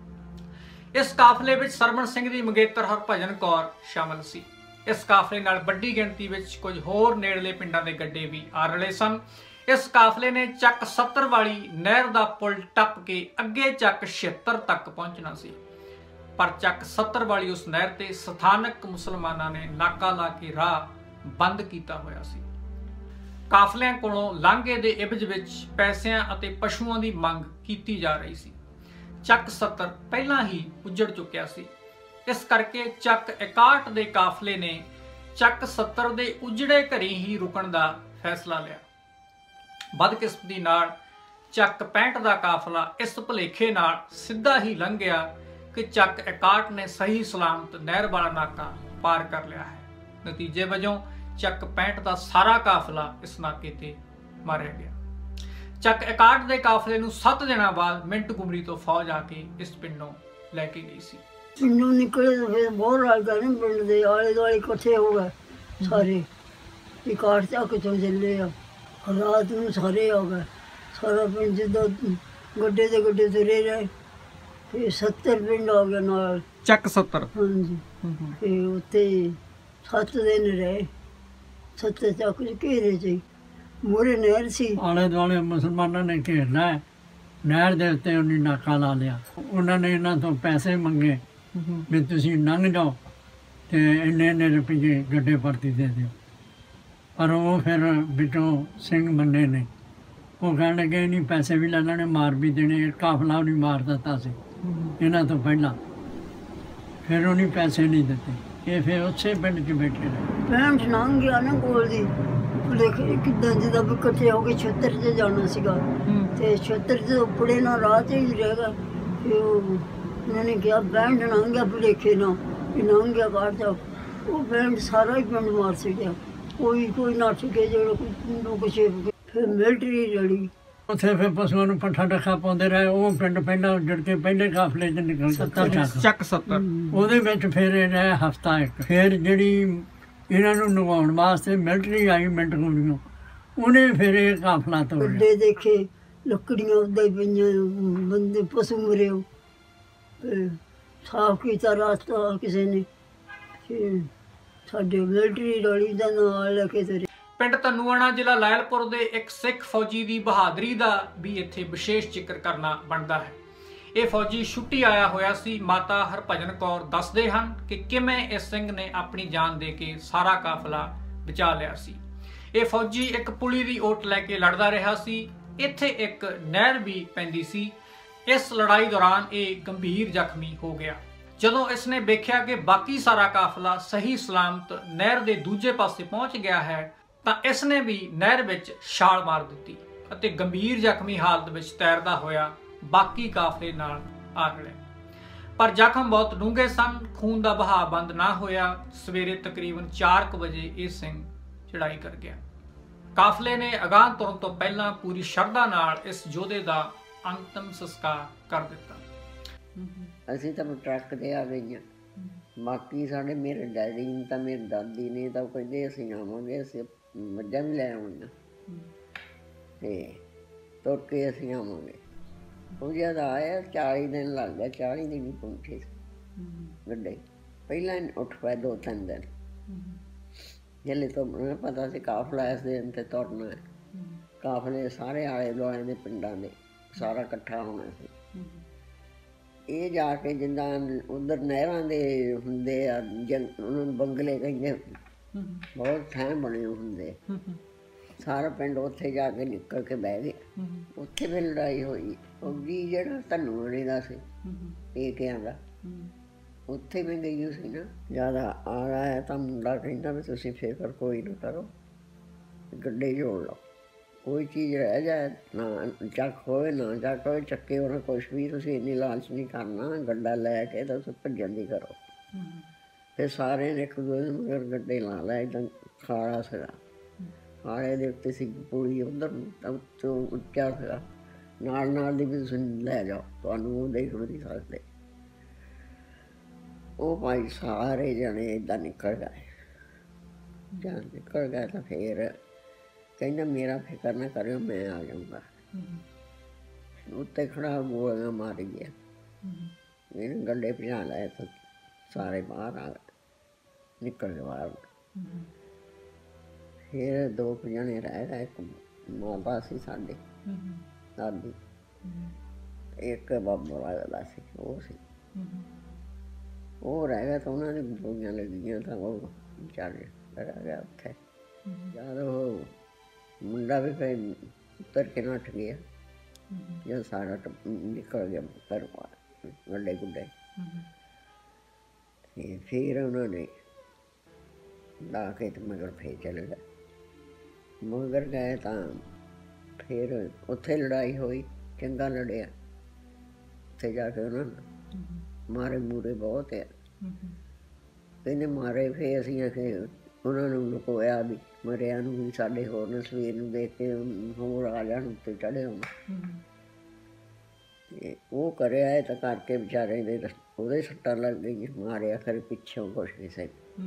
S6: ਇਸ ਕਾਫਲੇ ਵਿੱਚ ਸਰਵਣ ਸਿੰਘ ਦੀ ਮੰਗੇਤਰ ਹਰਭਜਨ ਕੌਰ ਸ਼ਾਮਲ ਸੀ। ਇਸ ਕਾਫਲੇ ਨਾਲ ਵੱਡੀ ਗਿਣਤੀ ਵਿੱਚ ਕੁਝ ਹੋਰ ਨੇੜਲੇ ਪਿੰਡਾਂ ਦੇ ਗੱਡੇ ਵੀ ਆ ਰਲੇ ਸਨ। ਇਸ ਕਾਫਲੇ ਨੇ ਚੱਕ ਸੱਤਰ ਵਾਲੀ ਨਹਿਰ ਦਾ ਪੁਲ ਟੱਪ ਕੇ ਅੱਗੇ ਚੱਕ ਛਿਅੱਤਰ ਤੱਕ ਪਹੁੰਚਣਾ ਸੀ, ਪਰ ਚੱਕ ਸੱਤਰ ਵਾਲੀ ਉਸ ਨਹਿਰ ਤੇ ਸਥਾਨਕ ਮੁਸਲਮਾਨਾਂ ਨੇ ਨਾਕਾ ਲਾ ਕੇ ਰਾਹ ਬੰਦ ਕੀਤਾ ਹੋਇਆ ਸੀ। ਕਾਫਲਿਆਂ ਕੋਲੋਂ ਲਾਂਘੇ ਦੇ ਇਵਜ਼ ਵਿੱਚ ਪੈਸਿਆਂ ਅਤੇ ਪਸ਼ੂਆਂ ਦੀ ਮੰਗ ਕੀਤੀ ਜਾ ਰਹੀ ਸੀ। ਚੱਕ ਸੱਤਰ ਪਹਿਲਾਂ ਹੀ ਉੱਜੜ ਚੁੱਕਿਆ ਸੀ। ਇਸ ਕਰਕੇ ਚੱਕ ਇਕਾਹਠ ਦੇ ਕਾਫਲੇ ਨੇ ਚੱਕ ਸੱਤਰ ਦੇ ਉਜੜੇ ਘਰੀ ਹੀ ਰੁਕਣ ਦਾ ਫੈਸਲਾ ਲਿਆ। ਬਦਕਿਸਮਤੀ ਨਾਲ ਚੱਕ ਪੈਂਹਠ ਦਾ ਕਾਫਲਾ ਇਸ ਭੁਲੇਖੇ ਨਾਲ ਸਿੱਧਾ ਹੀ ਲੰਘ ਗਿਆ ਕਿ ਚੱਕ ਇਕਾਹਠ ਨੇ ਸਹੀ ਸਲਾਮਤ ਨਹਿਰ ਵਾਲਾ ਨਾਕਾ ਪਾਰ ਕਰ ਲਿਆ ਹੈ। ਨਤੀਜੇ ਵਜੋਂ ਚੱਕ ਪੈਂਹਠ ਦਾ ਸਾਰਾ ਕਾਫਲਾ ਇਸ ਨਾਕੇ ਤੇ ਮਾਰਿਆ ਗਿਆ। ਚੱਕ ਇਕਾਹਠ ਦੇ ਕਾਫਲੇ ਨੂੰ ਸੱਤ ਦਿਨਾਂ ਬਾਅਦ ਮਿੰਟ ਗੁਮਰੀ ਤੋਂ ਫੌਜ ਆ ਕੇ ਇਸ ਪਿੰਡੋਂ ਲੈ ਕੇ ਗਈ ਸੀ।
S9: ਪਿੰਡੋਂ ਨਿਕਲੇ ਤਾਂ ਫਿਰ ਬਹੁਤ ਰਾਜ ਗਏ ਨੇ, ਪਿੰਡ ਦੇ ਆਲੇ ਦੁਆਲੇ ਇਕੱਠੇ ਹੋ ਗਏ ਸਾਰੇ। ਇਕਾਹਠ ਚੱਕ ਚੋਂ ਚੱਲੇ ਆ, ਰਾਤ ਨੂੰ ਸਾਰੇ ਆ ਗਏ। ਸਾਰਾ ਪਿੰਡ ਜਿੱਦਾਂ ਗੱਡੇ ਦੇ ਗੱਡੇ ਤੁਰੇ ਰਹੇ। ਫਿਰ ਸੱਤਰ ਪਿੰਡ ਆ ਗਿਆ ਨਾਲ
S6: ਚੱਕ ਸੱਤਰ।
S9: ਹਾਂਜੀ। ਫਿਰ ਉੱਥੇ ਸੱਤ ਦਿਨ ਰਹੇ। ਸੱਤ ਚੱਕ ਘੇਰੇ 'ਚ ਮੂਹਰੇ ਨਹਿਰ ਸੀ।
S1: ਆਲੇ ਦੁਆਲੇ ਮੁਸਲਮਾਨਾਂ ਨੇ ਘੇਰਨਾ ਹੈ। ਨਹਿਰ ਦੇ ਉੱਤੇ ਉਹਨੇ ਨਾਕਾ ਲਾ ਲਿਆ। ਉਹਨਾਂ ਨੇ ਇਹਨਾਂ ਤੋਂ ਪੈਸੇ ਮੰਗੇ ਵੀ ਤੁਸੀਂ ਲੰਘ ਜਾਓ ਤੇ ਇੰਨੇ ਇੰਨੇ ਰੁਪਈਏ ਗੱਡੇ ਭਰਤੀ ਦੇ ਦਿਓ। ਪਰ ਉਹ ਫਿਰ ਵਿੱਚੋਂ ਸਿੰਘ ਮੰਨੇ ਨੇ। ਉਹ ਕਹਿਣ ਲੱਗੇ ਨਹੀਂ, ਪੈਸੇ ਵੀ ਲੈ ਲੈਣੇ, ਮਾਰ ਵੀ ਦੇਣੇ। ਕਾਫਲਾ ਉਹਨੇ ਮਾਰ ਦਿੱਤਾ ਸੀ ਇਹਨਾਂ ਤੋਂ ਪਹਿਲਾਂ। ਫਿਰ ਉਹਨੇ ਪੈਸੇ ਨਹੀਂ ਦਿੱਤੇ। ਇਹ ਫਿਰ ਉਸੇ ਪਿੰਡ 'ਚ ਬੈਠੇ ਰਹੇ।
S9: ਪੈਂਹਠ ਲੰਘ ਗਿਆ ਨਾ ਕੋਲ ਦੀ ਭੁਲੇਖੇ ਕਿੱਦਾਂ ਜਿੱਦਾਂ ਵੀ ਇਕੱਠੇ ਹੋ ਕੇ ਛੱਤਰ 'ਚ ਜਾਣਾ ਸੀਗਾ ਤੇ ਛੱਤਰ 'ਚ ਉੱਪੜੇ ਨਾਲ ਰਾਹ 'ਚ ਹੀ ਰਹਿ ਗਏ। ਫਿਰ ਉਹ ਉਹਨਾਂ ਨੇ ਕਿਹਾ ਪੈਂਹਠ ਲੰਘ ਗਿਆ ਭੁਲੇਖੇ ਨਾਲ, ਵੀ ਲੰਘ ਗਿਆ ਬਾਹਰ ਜਾ। ਉਹ ਪੈਂਹਠ ਸਾਰਾ ਹੀ ਪਿੰਡ ਮਾਰ ਛੱਡਿਆ। ਕੋਈ ਕੋਈ ਨੱਠ ਕੇ ਜਿਹੜਾ ਕੋਈ ਪਿੰਡੋਂ ਕੁਛ। ਫਿਰ ਮਿਲਟਰੀ ਰਲੀ।
S1: ਉੱਥੇ ਫਿਰ ਪਸ਼ੂਆਂ ਨੂੰ ਪੱਠਾ ਡੱਖਾ ਪਾਉਂਦੇ ਰਹੇ। ਉਹ ਪਿੰਡ ਪਹਿਲਾਂ ਉੱਜੜ ਕੇ ਪਹਿਲੇ ਕਾਫਲੇ 'ਚ ਨਿਕਲ ਸੱਤਰ ਚੱਕ
S6: ਚੱਕ ਸੱਤਰ।
S1: ਉਹਦੇ ਵਿੱਚ ਫਿਰ ਇਹ ਰਹੇ ਹਫ਼ਤਾ ਇੱਕ। ਫਿਰ ਜਿਹੜੀ ਇਹਨਾਂ ਨੂੰ ਨਗਾਉਣ ਵਾਸਤੇ ਮਿਲਟਰੀ ਆਈ ਮਿੰਟ ਗੁਮਰੀਓਂ, ਉਹਨੇ ਫਿਰ ਇਹ ਕਾਫਲਾ ਤੋੜਿਆ।
S9: ਗੱਡੇ ਦੇਖੇ, ਲੱਕੜੀਆਂ ਉੱਦਾਂ ਹੀ ਪਈਆਂ, ਬੰਦੇ ਪਸ਼ੂ ਮਰੇ। ਸਾਫ਼ ਕੀਤਾ ਰਸਤਾ ਕਿਸੇ ਨੇ। ਫਿਰ ਸਾਡੇ ਮਿਲਟਰੀ ਰਲੀ ਦਾ ਨਾਲ ਲੈ ਕੇ ਤੁਰੇ।
S6: ਪਿੰਡ ਧਨੂਆਣਾ ਜ਼ਿਲ੍ਹਾ ਲਾਇਲਪੁਰ ਦੇ ਇੱਕ ਸਿੱਖ ਫੌਜੀ ਦੀ ਬਹਾਦਰੀ ਦਾ ਵੀ ਇੱਥੇ ਵਿਸ਼ੇਸ਼ ਜ਼ਿਕਰ ਕਰਨਾ ਬਣਦਾ ਹੈ। ਇਹ ਫੌਜੀ ਛੁੱਟੀ ਆਇਆ ਹੋਇਆ ਸੀ। ਮਾਤਾ ਹਰਭਜਨ ਕੌਰ ਦੱਸਦੇ ਹਨ ਕਿ ਕਿਵੇਂ ਇਸ ਸਿੰਘ ਨੇ ਆਪਣੀ ਜਾਨ ਦੇ ਕੇ ਸਾਰਾ ਕਾਫਲਾ ਬਚਾ ਲਿਆ ਸੀ। ਇਹ ਫੌਜੀ ਇੱਕ ਪੁਲੀ ਦੀ ਓਟ ਲੈ ਕੇ ਲੜਦਾ ਰਿਹਾ ਸੀ। ਇੱਥੇ ਇੱਕ ਨਹਿਰ ਵੀ ਪੈਂਦੀ ਸੀ। ਇਸ ਲੜਾਈ ਦੌਰਾਨ ਇਹ ਗੰਭੀਰ ਜ਼ਖਮੀ ਹੋ ਗਿਆ। ਜਦੋਂ ਇਸ ਨੇ ਵੇਖਿਆ ਕਿ ਬਾਕੀ ਸਾਰਾ ਕਾਫਲਾ ਸਹੀ ਸਲਾਮਤ ਨਹਿਰ ਦੇ ਦੂਜੇ ਪਾਸੇ ਪਹੁੰਚ ਗਿਆ ਹੈ ਤਾਂ ਇਸ ਨੇ ਵੀ ਨਹਿਰ ਵਿੱਚ ਛਾਲ ਮਾਰ ਦਿੱਤੀ ਅਤੇ ਗੰਭੀਰ ਜ਼ਖਮੀ ਹਾਲਤ ਵਿੱਚ ਤੈਰਦਾ ਹੋਇਆ ਬਾਕੀ ਕਾਫਲੇ ਨਾਲ ਆ ਗਲਿਆ। ਪਰ ਜ਼ਖਮ ਬਹੁਤ ਡੂੰਘੇ ਸਨ। ਖੂਨ ਦਾ ਵਹਾਅ ਬੰਦ ਨਾ ਹੋਇਆ। ਸਵੇਰੇ ਤਕਰੀਬਨ ਚਾਰ ਕੁ ਵਜੇ ਇਹ ਸਿੰਘ ਚੜਾਈ ਕਰ ਗਿਆ। ਕਾਫਲੇ ਨੇ ਅਗਾਂਹ ਤੁਰਨ ਤੋਂ ਪਹਿਲਾਂ ਪੂਰੀ ਸ਼ਰਧਾ ਨਾਲ ਇਸ ਯੋਧੇ ਦਾ ਅੰਤਮ ਸੰਸਕਾਰ ਕਰ ਦਿੱਤਾ।
S8: ਅਸੀਂ ਤਾਂ ਟਰੱਕ 'ਤੇ ਆ ਗਈਆਂ। ਬਾਕੀ ਸਾਡੇ ਮੇਰੇ ਡੈਡੀ ਨੇ ਤਾਂ ਮੇਰੀ ਦਾਦੀ ਨੇ ਤਾਂ ਕਹਿੰਦੇ ਅਸੀਂ ਆਵਾਂਗੇ, ਅਸੀਂ ਮੱਝਾਂ ਵੀ ਲੈ ਆਉਣੀਆਂ ਅਤੇ ਤੁਰ ਕੇ ਅਸੀਂ ਆਵਾਂਗੇ। ਉਹ ਜਦ ਆਇਆ ਚਾਲੀ ਦਿਨ ਲੱਗ ਗਿਆ। ਚਾਲੀ ਦਿਨ ਹੀ ਪਹੁੰਚੇ ਗੱਡੇ। ਪਹਿਲਾਂ ਉੱਠ ਪਏ ਦੋ ਤਿੰਨ ਦਿਨ। ਜਿਹਲੇ ਤੋਂ ਮੈਨੂੰ ਪਤਾ ਸੀ ਕਾਫਲਾ ਇਸ ਦਿਨ 'ਤੇ ਤੁਰਨਾ ਹੈ। ਕਾਫਲੇ ਸਾਰੇ ਆਲੇ ਦੁਆਲੇ ਦੇ ਪਿੰਡਾਂ ਦੇ ਸਾਰਾ ਇਕੱਠਾ ਹੋਣਾ ਸੀ। ਇਹ ਜਾ ਕੇ ਜਿੱਦਾਂ ਉੱਧਰ ਨਹਿਰਾਂ ਦੇ ਹੁੰਦੇ ਆ, ਜੰਗ ਉਹਨਾਂ ਨੂੰ ਬੰਗਲੇ ਕਹਿੰਦੇ, ਬਹੁਤ ਥਾਂ ਬਣੇ ਹੁੰਦੇ। ਸਾਰਾ ਪਿੰਡ ਉੱਥੇ ਜਾ ਕੇ ਨਿਕਲ ਕੇ ਬਹਿ ਗਿਆ। ਉੱਥੇ ਵੀ ਲੜਾਈ ਹੋਈ। ਫੌਜੀ ਜਿਹੜਾ ਧਨੂਆਣੇ ਦਾ ਸੀ ਪੇਕਿਆਂ ਦਾ, ਉੱਥੇ ਵੀ ਗਈ ਸੀ ਨਾ। ਜ਼ਿਆਦਾ ਆ ਆਇਆ ਤਾਂ ਮੁੰਡਾ ਕਹਿੰਦਾ ਵੀ ਤੁਸੀਂ ਫਿਕਰ ਕੋਈ ਨਾ ਕਰੋ, ਗੱਡੇ ਜੋੜ ਲਓ। ਕੋਈ ਚੀਜ਼ ਰਹਿ ਜਾਏ ਨਾ ਚੱਕ ਹੋਵੇ ਨਾ ਚੱਕ ਹੋਵੇ, ਚੱਕੇ ਉਹਨਾਂ ਕੁਛ ਵੀ ਤੁਸੀਂ ਇੰਨੀ ਲਾਲਚ ਨਹੀਂ ਕਰਨਾ। ਗੱਡਾ ਲੈ ਕੇ ਤਾਂ ਤੁਸੀਂ ਭੱਜਣ ਦੀ ਕਰੋ। फिर सारे ने एक दूसरे मगर गड्ढे ला लए इदां खाड़ा सीगा खाड़े दे उत्ते सी पूरी उधर ਨੂੰ तो ਉੱਚਾ ਸੀਗਾ ਨਾਲ ਨਾਲ ਦੀ ਵੀ ਤੁਸੀਂ ਲੈ ਜਾਓ ਤੁਹਾਨੂੰ ਉਹ ਦੇਖ ਵੀ ਨਹੀਂ ਸਕਦੇ ਉਹ ਭਾਈ ਸਾਰੇ ਜਣੇ ਏਦਾਂ ਨਿਕਲ ਗਏ ਜਦ ਨਿਕਲ ਗਏ ਤਾਂ ਫਿਰ ਕਹਿੰਦਾ ਮੇਰਾ ਫਿਕਰ ਨਾ ਕਰਿਓ ਮੈਂ ਆ ਜਾਊਂਗਾ ਉੱਤੇ ਖੜਾ ਗੋਲੀਆਂ ਮਾਰ ਗਿਆ ਇਹਨੇ ਗੱਡੇ ਭਜਾ ਲਾਏ ਤਾਂ ਸਾਰੇ ਬਾਹਰ ਆ ਗਏ ਨਿਕਲ ਗਏ ਬਾਹਰ ਫਿਰ ਦੋ ਕੁ ਜਣੇ ਰਹਿ ਗਏ ਇੱਕ ਮਾਤਾ ਸੀ ਸਾਡੇ ਦਾਦੀ ਇੱਕ ਬਾਬਾ ਲੱਗਦਾ ਸੀ ਉਹ ਸੀ ਉਹ ਰਹਿ ਗਿਆ ਤਾਂ ਉਹਨਾਂ ਦੀ ਗੋਲੀਆਂ ਲੱਗੀਆਂ ਤਾਂ ਉਹ ਚੜ ਰਹਿ ਗਿਆ ਉੱਥੇ ਜਦ ਉਹ ਮੁੰਡਾ ਵੀ ਫਿਰ ਉੱਤਰ ਕੇ ਨੱਠ ਗਿਆ ਜਦ ਸਾਰਾ ਨਿਕਲ ਗਿਆ ਘਰ ਵੱਡੇ ਗੁੱਡੇ ਤੇ ਫਿਰ ਉਹਨਾਂ ਨੇ ਲਾ ਕੇ ਤੇ ਮਗਰ ਫੇਰ ਚਲੇ ਗਏ ਮਗਰ ਗਏ ਤਾਂ ਫਿਰ ਉੱਥੇ ਲੜਾਈ ਹੋਈ ਚੰਗਾ ਲੜਿਆ ਉੱਥੇ ਜਾ ਕੇ ਉਹਨਾਂ ਨੇ ਮਾਰੇ ਮੂਰੇ ਬਹੁਤ ਹੈ ਕਹਿੰਦੇ ਮਾਰੇ ਫਿਰ ਅਸੀਂ ਆਖੇ ਉਹਨਾਂ ਨੂੰ ਲੁਕੋਇਆ ਵੀ ਮਰਿਆ ਨੂੰ ਵੀ ਸਾਡੇ ਹੋਰ ਨੇ ਸਵੇਰ ਨੂੰ ਦੇਖ ਕੇ ਹੋਰ ਆ ਜਾਣ ਉੱਤੇ ਚੜ੍ਹੇ ਹੋਣ ਤੇ ਉਹ ਕਰਿਆ ਤਾਂ ਕਰਕੇ ਵਿਚਾਰੇ ਦੇ ਉਹਦੇ ਸੱਟਾਂ ਲੱਗ ਗਈਆਂ ਮਾਰਿਆ ਫਿਰ ਪਿੱਛੋਂ ਕੁਛ ਕਿਸੇ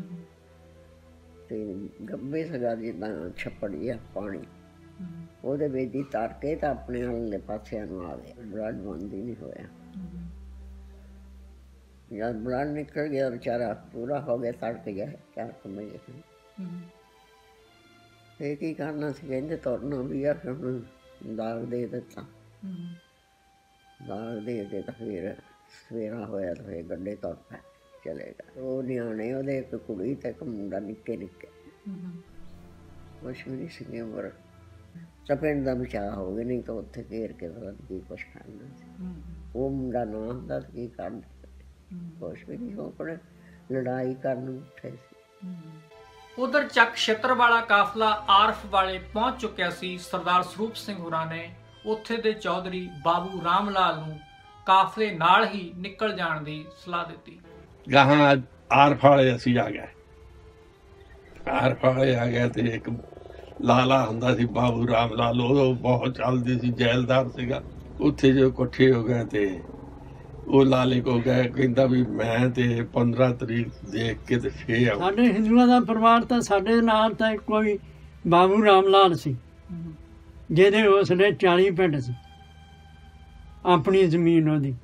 S8: ਤੇ ਗੱਬੇ ਸਗਾ ਜਿੱਦਾਂ ਛੱਪੜ ਜਿਹਾ ਪਾਣੀ ਉਹਦੇ ਵਿੱਚ ਹੀ ਤਰ ਕੇ ਤਾਂ ਆਪਣੇ ਵਾਲੇ ਪਾਸਿਆਂ ਨੂੰ ਆ ਗਏ ਬਲੱਡ ਬੰਦ ਹੀ ਨਹੀਂ ਹੋਇਆ ਜਦ ਬਲੱਡ ਨਿਕਲ ਗਿਆ ਵਿਚਾਰਾ ਪੂਰਾ ਹੋ ਗਿਆ ਤੜਕ ਗਿਆ ਚਾਰ ਕਮੇ ਇਹ ਕੀ ਕਰਨਾ ਸੀ ਕਹਿੰਦੇ ਤੁਰਨਾ ਵੀ ਆ ਫਿਰ ਦਾਗ ਦੇ ਦਿੱਤਾ ਦਾਗ ਦੇ ਕੇ ਤਾਂ ਫਿਰ ਸਵੇਰਾ ਹੋਇਆ ਤਾਂ ਫਿਰ ਗੱਡੇ ਤੁਰ ਪਏ ਚਲੇ ਗਏ ਉਹ ਨਿਆਣੇ ਉਹਦੇ ਇੱਕ ਕੁੜੀ ਤੇ ਇੱਕ ਮੁੰਡਾ ਨਿੱਕੇ ਨਿੱਕੇ ਕੁਛ ਵੀ ਨਹੀਂ ਸੀਗੇ ਉਮਰ ਤਾਂ ਪਿੰਡ ਦਾ ਬਚਾਅ ਹੋ ਗਿਆ ਨਹੀਂ ਤਾਂ ਉੱਥੇ ਘੇਰ ਕੇ ਪਤਾ ਨਹੀਂ ਕੀ ਕੁਛ ਕਰਨਾ ਸੀ ਉਹ ਮੁੰਡਾ ਨਾ ਹੁੰਦਾ ਤਾਂ ਕੀ ਕਰਦੇ ਕੁਛ ਵੀ ਨਹੀਂ ਆਪਣੇ ਲੜਾਈ ਕਰਨ ਉੱਠੇ ਸੀ
S6: ਉਧਰ ਚੱਕ ਛਿੱਤਰ ਵਾਲਾ ਕਾਫਲਾ ਆਰਫ ਵਾਲੇ ਪਹੁੰਚ ਚੁੱਕਿਆ ਸੀ। ਸਰਦਾਰ ਸਰੂਪ ਸਿੰਘ ਹੋਰਾਂ ਨੇ ਉੱਥੇ ਦੇ ਚੌਧਰੀ ਬਾਬੂ ਰਾਮ ਲਾਲ ਨੂੰ ਕਾਫਲੇ ਨਾਲ ਹੀ ਨਿਕਲ ਜਾਣ ਦੀ ਸਲਾਹ ਦਿੱਤੀ।
S4: ਗਾਹਾਂ ਆਰਫ ਵਾਲੇ ਅਸੀਂ ਆ ਗਏ ਆਰਫ ਵਾਲੇ ਆ ਗਏ ਤੇ ਇੱਕ ਲਾਲਾ ਹੁੰਦਾ ਸੀ ਬਾਬੂ ਰਾਮ ਲਾਲ ਉਹ ਬਹੁਤ ਚੱਲਦੀ ਸੀ ਜੈਲਦਾਰ ਸੀਗਾ ਉੱਥੇ ਜੋ ਇਕੱਠੇ ਹੋ ਗਏ ਤੇ ਉਹ ਲਾਲੇ ਕੋ ਗਏ ਕਹਿੰਦਾ ਵੀ ਮੈਂ ਤੇ ਪੰਦਰਾਂ ਤਰੀਕ ਦੇਖ ਕੇ ਤੇ ਫੇਰ ਆਉਂ
S1: ਸਾਡੇ ਹਿੰਦੂਆਂ ਦਾ ਪਰਿਵਾਰ ਤਾਂ ਸਾਡੇ ਨਾਲ ਤਾਂ ਕੋਈ ਬਾਬੂ ਰਾਮ ਲਾਲ ਸੀ ਜਿਹਦੇ ਉਸਲੇ ਚਾਲੀ ਪਿੰਡ ਸੀ ਆਪਣੀ ਜ਼ਮੀਨ ਉਹਦੀ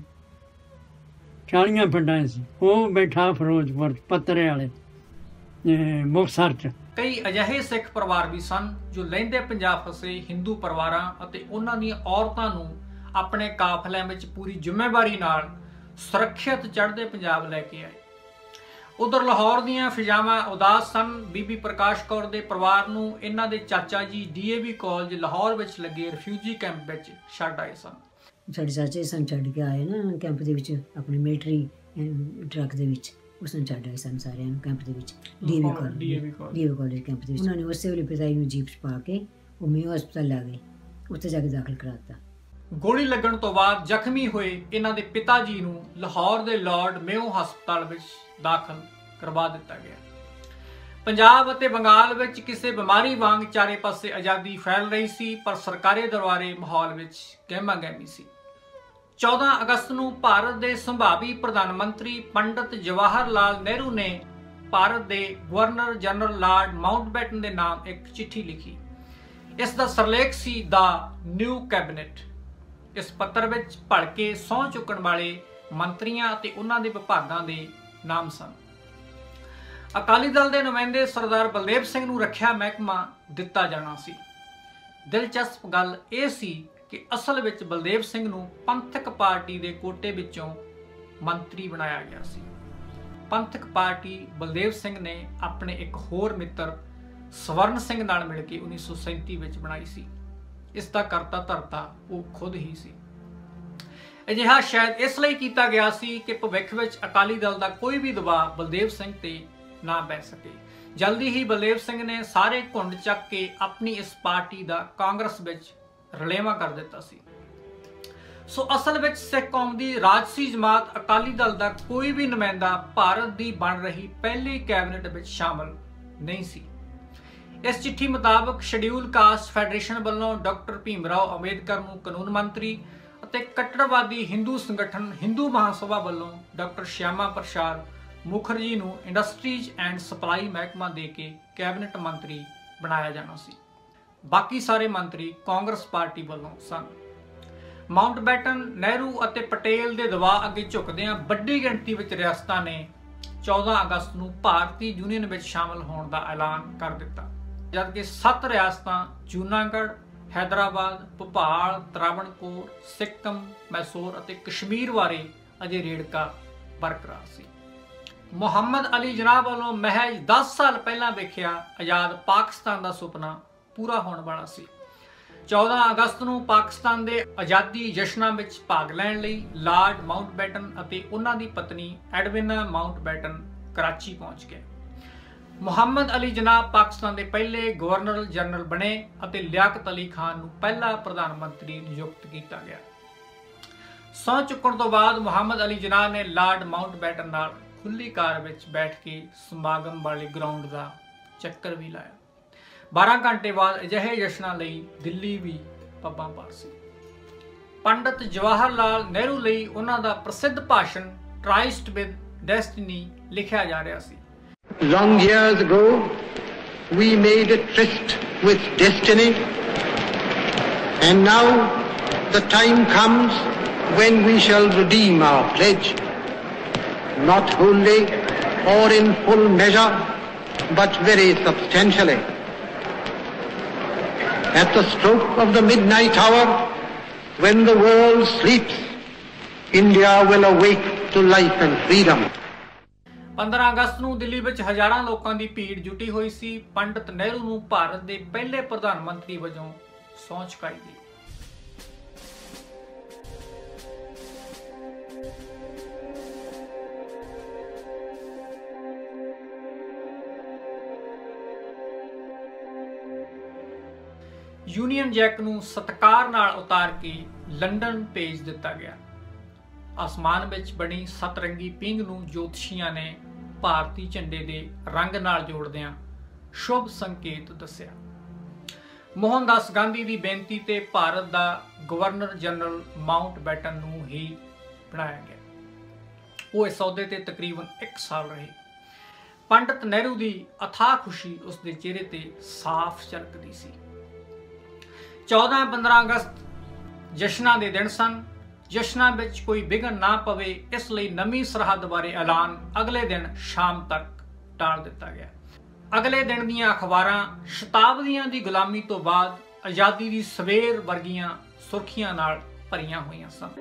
S1: ਚਾਲੀਆਂ ਪਿੰਡਾਂ ਸੀ ਉਹ ਬੈਠਾ ਫਿਰੋਜ਼ਪੁਰ ਪੱਤਰੇ ਵਾਲੇ ਮੁਕਤਸਰ 'ਚ।
S6: ਕਈ ਅਜਿਹੇ ਸਿੱਖ ਪਰਿਵਾਰ ਵੀ ਸਨ ਜੋ ਲਹਿੰਦੇ ਪੰਜਾਬ ਫਸੇ ਹਿੰਦੂ ਪਰਿਵਾਰਾਂ ਅਤੇ ਉਹਨਾਂ ਦੀਆਂ ਔਰਤਾਂ ਨੂੰ ਆਪਣੇ ਕਾਫਲਿਆਂ ਵਿੱਚ ਪੂਰੀ ਜ਼ਿੰਮੇਵਾਰੀ ਨਾਲ ਸੁਰੱਖਿਅਤ ਚੜ੍ਹਦੇ ਪੰਜਾਬ ਲੈ ਕੇ ਆਏ। ਉਧਰ ਲਾਹੌਰ ਦੀਆਂ ਫਿਜ਼ਾਵਾਂ ਉਦਾਸ ਸਨ। ਬੀਬੀ ਪ੍ਰਕਾਸ਼ ਕੌਰ ਦੇ ਪਰਿਵਾਰ ਨੂੰ ਇਹਨਾਂ ਦੇ ਚਾਚਾ ਜੀ D A V college Lahore ਵਿੱਚ ਲੱਗੇ ਰਿਫਿਊਜੀ ਕੈਂਪ ਵਿੱਚ ਛੱਡ ਆਏ ਸਨ।
S7: ਸਾਡੇ ਚਾਚੇ ਸਾਨੂੰ ਛੱਡ ਕੇ ਆਏ ਨਾ ਕੈਂਪ ਦੇ ਵਿੱਚ ਆਪਣੇ ਮਿਲਟਰੀ ਟਰੱਕ ਦੇ ਵਿੱਚ ਉਸ ਨੂੰ ਛੱਡ ਆਏ ਸਨ ਸਾਰਿਆਂ ਨੂੰ ਕੈਂਪ ਦੇ ਵਿੱਚ D A V college D A V college camp ਦੇ ਵਿੱਚ। ਉਹਨਾਂ ਨੇ ਉਸੇ ਵੇਲੇ ਪਿਤਾ ਜੀ ਨੂੰ ਜੀਪ 'ਚ ਪਾ ਕੇ ਉਹ ਮੇਓ ਹਸਪਤਾਲ ਲੈ ਗਏ ਉੱਥੇ ਜਾ ਕੇ ਦਾਖਲ ਕਰਾ ਦਿੱਤਾ।
S6: ਗੋਲੀ ਲੱਗਣ ਤੋਂ ਬਾਅਦ ਜ਼ਖਮੀ ਹੋਏ ਇਹਨਾਂ ਦੇ ਪਿਤਾ ਜੀ ਨੂੰ ਲਾਹੌਰ ਦੇ ਲਾਰਡ ਮੇਓ ਹਸਪਤਾਲ ਵਿੱਚ ਦਾਖਲ ਕਰਵਾ ਦਿੱਤਾ ਗਿਆ। ਪੰਜਾਬ ਅਤੇ ਬੰਗਾਲ ਵਿੱਚ ਕਿਸੇ ਬਿਮਾਰੀ ਵਾਂਗ ਚਾਰੇ ਪਾਸੇ ਆਜ਼ਾਦੀ ਫੈਲ ਰਹੀ ਸੀ ਪਰ ਸਰਕਾਰੀ ਦਰਬਾਰੇ ਮਾਹੌਲ ਵਿੱਚ ਗਹਿਮਾ ਗਹਿਮੀ ਸੀ। ਚੌਦਾਂ ਅਗਸਤ ਨੂੰ ਭਾਰਤ ਦੇ ਸੰਭਾਵੀ ਪ੍ਰਧਾਨ ਮੰਤਰੀ ਪੰਡਿਤ ਜਵਾਹਰ ਲਾਲ ਨਹਿਰੂ ਨੇ ਭਾਰਤ ਦੇ ਗਵਰਨਰ ਜਨਰਲ ਲਾਰਡ ਮਾਊਂਟਬੈਟਨ ਦੇ ਨਾਮ ਇੱਕ ਚਿੱਠੀ ਲਿਖੀ। ਇਸ ਦਾ ਸਰਲੇਖ ਸੀ ਦਾ ਨਿਊ ਕੈਬਨਿਟ। ਇਸ ਪੱਤਰ ਵਿੱਚ ਭਲਕੇ ਸਹੁੰ ਚੁੱਕਣ ਵਾਲੇ ਮੰਤਰੀਆਂ ਅਤੇ ਉਹਨਾਂ ਦੇ ਵਿਭਾਗਾਂ ਦੇ ਨਾਮ ਸਨ। ਅਕਾਲੀ ਦਲ ਦੇ ਨੁਮਾਇੰਦੇ ਸਰਦਾਰ ਬਲਦੇਵ ਸਿੰਘ ਨੂੰ ਰੱਖਿਆ ਮਹਿਕਮਾ ਦਿੱਤਾ ਜਾਣਾ ਸੀ। ਦਿਲਚਸਪ ਗੱਲ ਇਹ ਸੀ ਕਿ ਅਸਲ ਵਿੱਚ ਬਲਦੇਵ ਸਿੰਘ ਨੂੰ ਪੰਥਕ ਪਾਰਟੀ ਦੇ ਕੋਟੇ ਵਿੱਚੋਂ ਮੰਤਰੀ ਬਣਾਇਆ ਗਿਆ ਸੀ। ਪੰਥਕ ਪਾਰਟੀ ਬਲਦੇਵ ਸਿੰਘ ਨੇ ਆਪਣੇ ਇੱਕ ਹੋਰ ਮਿੱਤਰ ਸਵਰਨ ਸਿੰਘ ਨਾਲ ਮਿਲ ਕੇ ਉੱਨੀ ਸੌ ਸੈਂਤੀ ਵਿੱਚ ਬਣਾਈ ਸੀ। ਇਸ ਦਾ ਕਰਤਾ ਧਰਤਾ ਉਹ ਖੁਦ ਹੀ ਸੀ। ਅਜਿਹਾ ਸ਼ਾਇਦ ਇਸ ਲਈ ਕੀਤਾ ਗਿਆ ਸੀ ਕਿ ਭਵਿੱਖ ਵਿੱਚ ਅਕਾਲੀ ਦਲ ਦਾ ਕੋਈ ਵੀ ਦਬਾਅ ਬਲਦੇਵ ਸਿੰਘ ਤੇ ਨਾ ਪੈ ਸਕੇ। ਜਲਦੀ ਹੀ ਬਲਦੇਵ ਸਿੰਘ ਨੇ ਸਾਰੇ ਘੁੰਡ ਚੱਕ ਕੇ ਆਪਣੀ ਇਸ ਪਾਰਟੀ ਦਾ ਕਾਂਗਰਸ ਵਿੱਚ ਰਲੇਵਾਂ ਕਰ ਦਿੱਤਾ ਸੀ। ਸੋ ਅਸਲ ਵਿੱਚ ਸਿੱਖ ਕੌਮ ਦੀ ਰਾਜਸੀ ਜਮਾਤ ਅਕਾਲੀ ਦਲ ਦਾ ਕੋਈ ਵੀ ਨੁਮਾਇੰਦਾ ਭਾਰਤ ਦੀ ਬਣ ਰਹੀ ਪਹਿਲੀ ਕੈਬਨਿਟ ਵਿੱਚ ਸ਼ਾਮਲ ਨਹੀਂ ਸੀ। ਇਸ ਚਿੱਠੀ ਮੁਤਾਬਕ ਸ਼ਡਿਊਲ ਕਾਸਟ ਫੈਡਰੇਸ਼ਨ ਵੱਲੋਂ ਡਾਕਟਰ ਭੀਮ ਰਾਓ ਅੰਬੇਦਕਰ ਨੂੰ ਕਾਨੂੰਨ ਮੰਤਰੀ ਅਤੇ ਕੱਟੜਵਾਦੀ ਹਿੰਦੂ ਸੰਗਠਨ ਹਿੰਦੂ ਮਹਾਸਭਾ ਵੱਲੋਂ ਡਾਕਟਰ ਸ਼ਿਆਮਾ ਪ੍ਰਸਾਦ ਮੁਖਰਜੀ ਨੂੰ ਇੰਡਸਟਰੀਜ਼ ਐਂਡ ਸਪਲਾਈ ਮਹਿਕਮਾ ਦੇ ਕੇ ਕੈਬਨਿਟ ਮੰਤਰੀ ਬਣਾਇਆ ਜਾਣਾ ਸੀ। ਬਾਕੀ ਸਾਰੇ ਮੰਤਰੀ ਕਾਂਗਰਸ ਪਾਰਟੀ ਵੱਲੋਂ ਸਨ। ਮਾਊਂਟਬੈਟਨ, ਨਹਿਰੂ ਅਤੇ ਪਟੇਲ ਦੇ ਦਬਾਅ ਅੱਗੇ ਝੁਕਦਿਆਂ ਵੱਡੀ ਗਿਣਤੀ ਵਿੱਚ ਰਿਆਸਤਾਂ ਨੇ ਚੌਦਾਂ ਅਗਸਤ ਨੂੰ ਭਾਰਤੀ ਯੂਨੀਅਨ ਵਿੱਚ ਸ਼ਾਮਲ ਹੋਣ ਦਾ ਐਲਾਨ ਕਰ ਦਿੱਤਾ, ਜਦਕਿ ਸੱਤ ਰਿਆਸਤਾਂ ਜੂਨਾਗੜ੍ਹ, ਹੈਦਰਾਬਾਦ, ਭੋਪਾਲ, ਤਰਾਵਣਕੋਰ, ਸਿੱਕਮ, ਮੈਸੂਰ ਅਤੇ ਕਸ਼ਮੀਰ ਬਾਰੇ ਅਜੇ ਰੇੜਕਾ ਬਰਕਰਾਰ ਸੀ। ਮੁਹੰਮਦ ਅਲੀ ਜਿਨਾਹ ਵੱਲੋਂ ਮਹਿਜ ਦਸ ਸਾਲ ਪਹਿਲਾਂ ਵੇਖਿਆ ਆਜ਼ਾਦ ਪਾਕਿਸਤਾਨ ਦਾ ਸੁਪਨਾ ਪੂਰਾ ਹੋਣ ਵਾਲਾ ਸੀ। ਚੌਦਾਂ ਅਗਸਤ ਨੂੰ ਪਾਕਿਸਤਾਨ ਦੇ ਆਜ਼ਾਦੀ ਜਸ਼ਨਾਂ ਵਿੱਚ ਭਾਗ ਲੈਣ ਲਈ ਲਾਰਡ ਮਾਊਂਟਬੈਟਨ ਅਤੇ ਉਹਨਾਂ ਦੀ ਪਤਨੀ ਐਡਵਿਨਾ ਮਾਊਂਟਬੈਟਨ ਕਰਾਚੀ ਪਹੁੰਚ ਗਏ। ਮੁਹੰਮਦ ਅਲੀ ਜਿਨਾਹ ਪਾਕਿਸਤਾਨ ਦੇ ਪਹਿਲੇ ਗਵਰਨਰ ਜਨਰਲ ਬਣੇ ਅਤੇ ਲਿਆਕਤ ਅਲੀ ਖਾਨ ਨੂੰ ਪਹਿਲਾ ਪ੍ਰਧਾਨ ਮੰਤਰੀ ਨਿਯੁਕਤ ਕੀਤਾ ਗਿਆ। ਸਹੁੰ ਚੁੱਕਣ ਤੋਂ ਬਾਅਦ ਮੁਹੰਮਦ ਅਲੀ ਜਿਨਾਹ ਨੇ ਲਾਰਡ ਮਾਊਂਟਬੈਟਨ ਨਾਲ ਖੁੱਲੀ ਕਾਰ ਵਿੱਚ ਬੈਠ ਕੇ ਸਮਾਗਮ ਵਾਲੇ ਗਰਾਊਂਡ ਦਾ ਚੱਕਰ ਵੀ ਲਾਇਆ। ਬਾਰਾਂ ਘੰਟੇ ਬਾਅਦ ਅਜਿਹੇ ਜਸ਼ਨਾਂ ਲਈ ਦਿੱਲੀ ਵੀ ਪੱਬਾਂ ਭਾਰ ਸੀ। ਪੰਡਤ ਜਵਾਹਰ ਲਾਲ ਨਹਿਰੂ ਲਈ ਉਹਨਾਂ ਦਾ ਪ੍ਰਸਿੱਧ ਭਾਸ਼ਣ ਟ੍ਰਾਈਸਟ ਵਿਦ ਡੈਸਟੀਨੀ ਲਿਖਿਆ ਜਾ ਰਿਹਾ ਸੀ।
S10: Long years ago, we made a tryst with destiny, and now the time comes when we shall redeem our pledge, not wholly or in full measure, but very substantially. At the stroke of the midnight hour, when the world sleeps, India will awake to life and freedom.
S6: ਪੰਦਰਾਂ ਅਗਸਤ ਨੂੰ ਦਿੱਲੀ ਵਿੱਚ ਹਜ਼ਾਰਾਂ ਲੋਕਾਂ ਦੀ ਭੀੜ ਜੁਟੀ ਹੋਈ ਸੀ। ਪੰਡਤ ਨਹਿਰੂ ਨੂੰ ਭਾਰਤ ਦੇ ਪਹਿਲੇ ਪ੍ਰਧਾਨ ਮੰਤਰੀ ਵਜੋਂ ਸਹੁੰ ਚੁਕਾਈ ਗਈ। ਯੂਨੀਅਨ ਜੈਕ ਨੂੰ ਸਤਿਕਾਰ ਨਾਲ ਉਤਾਰ ਕੇ ਲੰਡਨ ਭੇਜ ਦਿੱਤਾ ਗਿਆ। ਆਸਮਾਨ ਵਿੱਚ ਬਣੀ ਸਤਰੰਗੀ ਪਿੰਗ ਨੂੰ ਜੋਤਸ਼ੀਆਂ ਨੇ ਭਾਰਤੀ ਝੰਡੇ ਦੇ ਰੰਗ ਨਾਲ ਜੋੜਦਿਆਂ ਸ਼ੁਭ ਸੰਕੇਤ ਦੱਸਿਆ। ਮੋਹਨਦਾਸ ਗਾਂਧੀ ਦੀ ਬੇਨਤੀ ਤੇ ਭਾਰਤ ਦਾ ਗਵਰਨਰ ਜਨਰਲ ਮਾਊਂਟਬੈਟਨ ਨੂੰ ਹੀ ਬਣਾਇਆ ਗਿਆ। ਉਹ ਇਸ ਅਹੁਦੇ ਤੇ ਤਕਰੀਬਨ ਇੱਕ ਸਾਲ ਰਹੇ। ਪੰਡਤ ਨਹਿਰੂ ਦੀ ਅਥਾਹ ਖੁਸ਼ੀ ਉਸ ਦੇ ਚਿਹਰੇ ਤੇ ਸਾਫ਼ ਝਲਕਦੀ ਸੀ। ਚੌਦਾਂ ਪੰਦਰਾਂ ਅਗਸਤ ਜਸ਼ਨਾਂ ਦੇ ਦਿਨ ਸਨ। ਜਸ਼ਨਾਂ ਵਿੱਚ ਕੋਈ ਵਿਘਨ ਨਾ ਪਵੇ, ਇਸ ਲਈ ਨਵੀਂ ਸਰਹੱਦ ਬਾਰੇ ਐਲਾਨ ਅਗਲੇ ਦਿਨ ਸ਼ਾਮ ਤੱਕ ਟਾਲ ਦਿੱਤਾ ਗਿਆ। ਅਗਲੇ ਦਿਨ ਦੀਆਂ ਅਖਬਾਰਾਂ ਸ਼ਤਾਬਦੀਆਂ ਦੀ ਗੁਲਾਮੀ ਤੋਂ ਬਾਅਦ ਆਜ਼ਾਦੀ ਦੀ ਸਵੇਰ ਵਰਗੀਆਂ ਸੁਰਖੀਆਂ ਨਾਲ ਭਰੀਆਂ ਹੋਈਆਂ ਸਨ।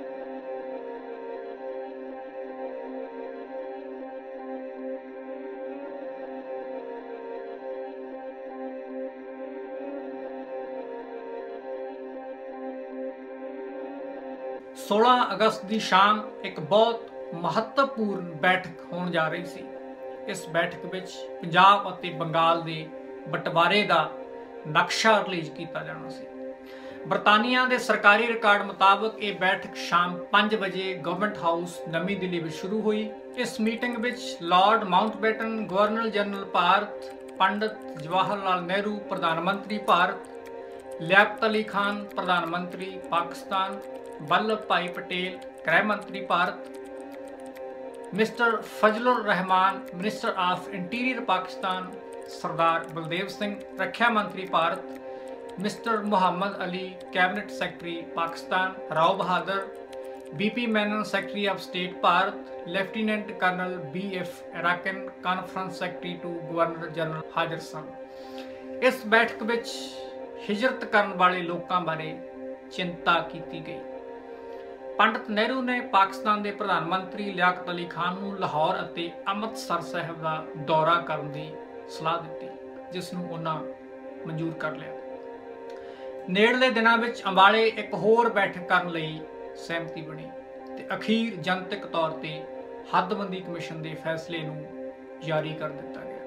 S6: सोलह अगस्त की शाम एक बहुत महत्वपूर्ण बैठक होने जा रही सी। इस बैठक विच पंजाब और बंगाल के बंटवारे का नक्शा रिलीज किया जाना सी। बरतानिया के सरकारी रिकॉर्ड मुताबिक ये बैठक शाम पाँच बजे गवर्नमेंट हाउस नवी दिल्ली में शुरू हुई। इस मीटिंग विच lord Mountbatten governor general Bharat, Pandit Jawahar Lal Nehru प्रधानमंत्री भारत, लियाकत अली खान प्रधानमंत्री पाकिस्तान, वल्लभ भाई पटेल गृह मंत्री Bharat, mister Fazlur Rahman minister of interior Pakistan, Sardar Baldev Singh रक्षा मंत्री Bharat, mister Muhammad Ali cabinet secretary Pakistan, Rao Bahadur BP Menon secretary of state Bharat, lieutenant colonel B F इराकन conference secretary to governor general हाजिर सन। इस बैठक विच हिजरत करने वाले लोगों बारे चिंता की गई। पंडित नेहरू ने पाकिस्तान के प्रधानमंत्री लियाकत अली खान को लाहौर और अमृतसर साहब का दौरा करने की सलाह दी, जिसनों उन्होंने मंजूर कर लिया। नेड़ले दिनों में अंबाले एक होर बैठक करने लई सहमति बनी ते अखीर जनतक तौर पर हदबंदी कमीशन के फैसले नूं जारी कर दिता गया।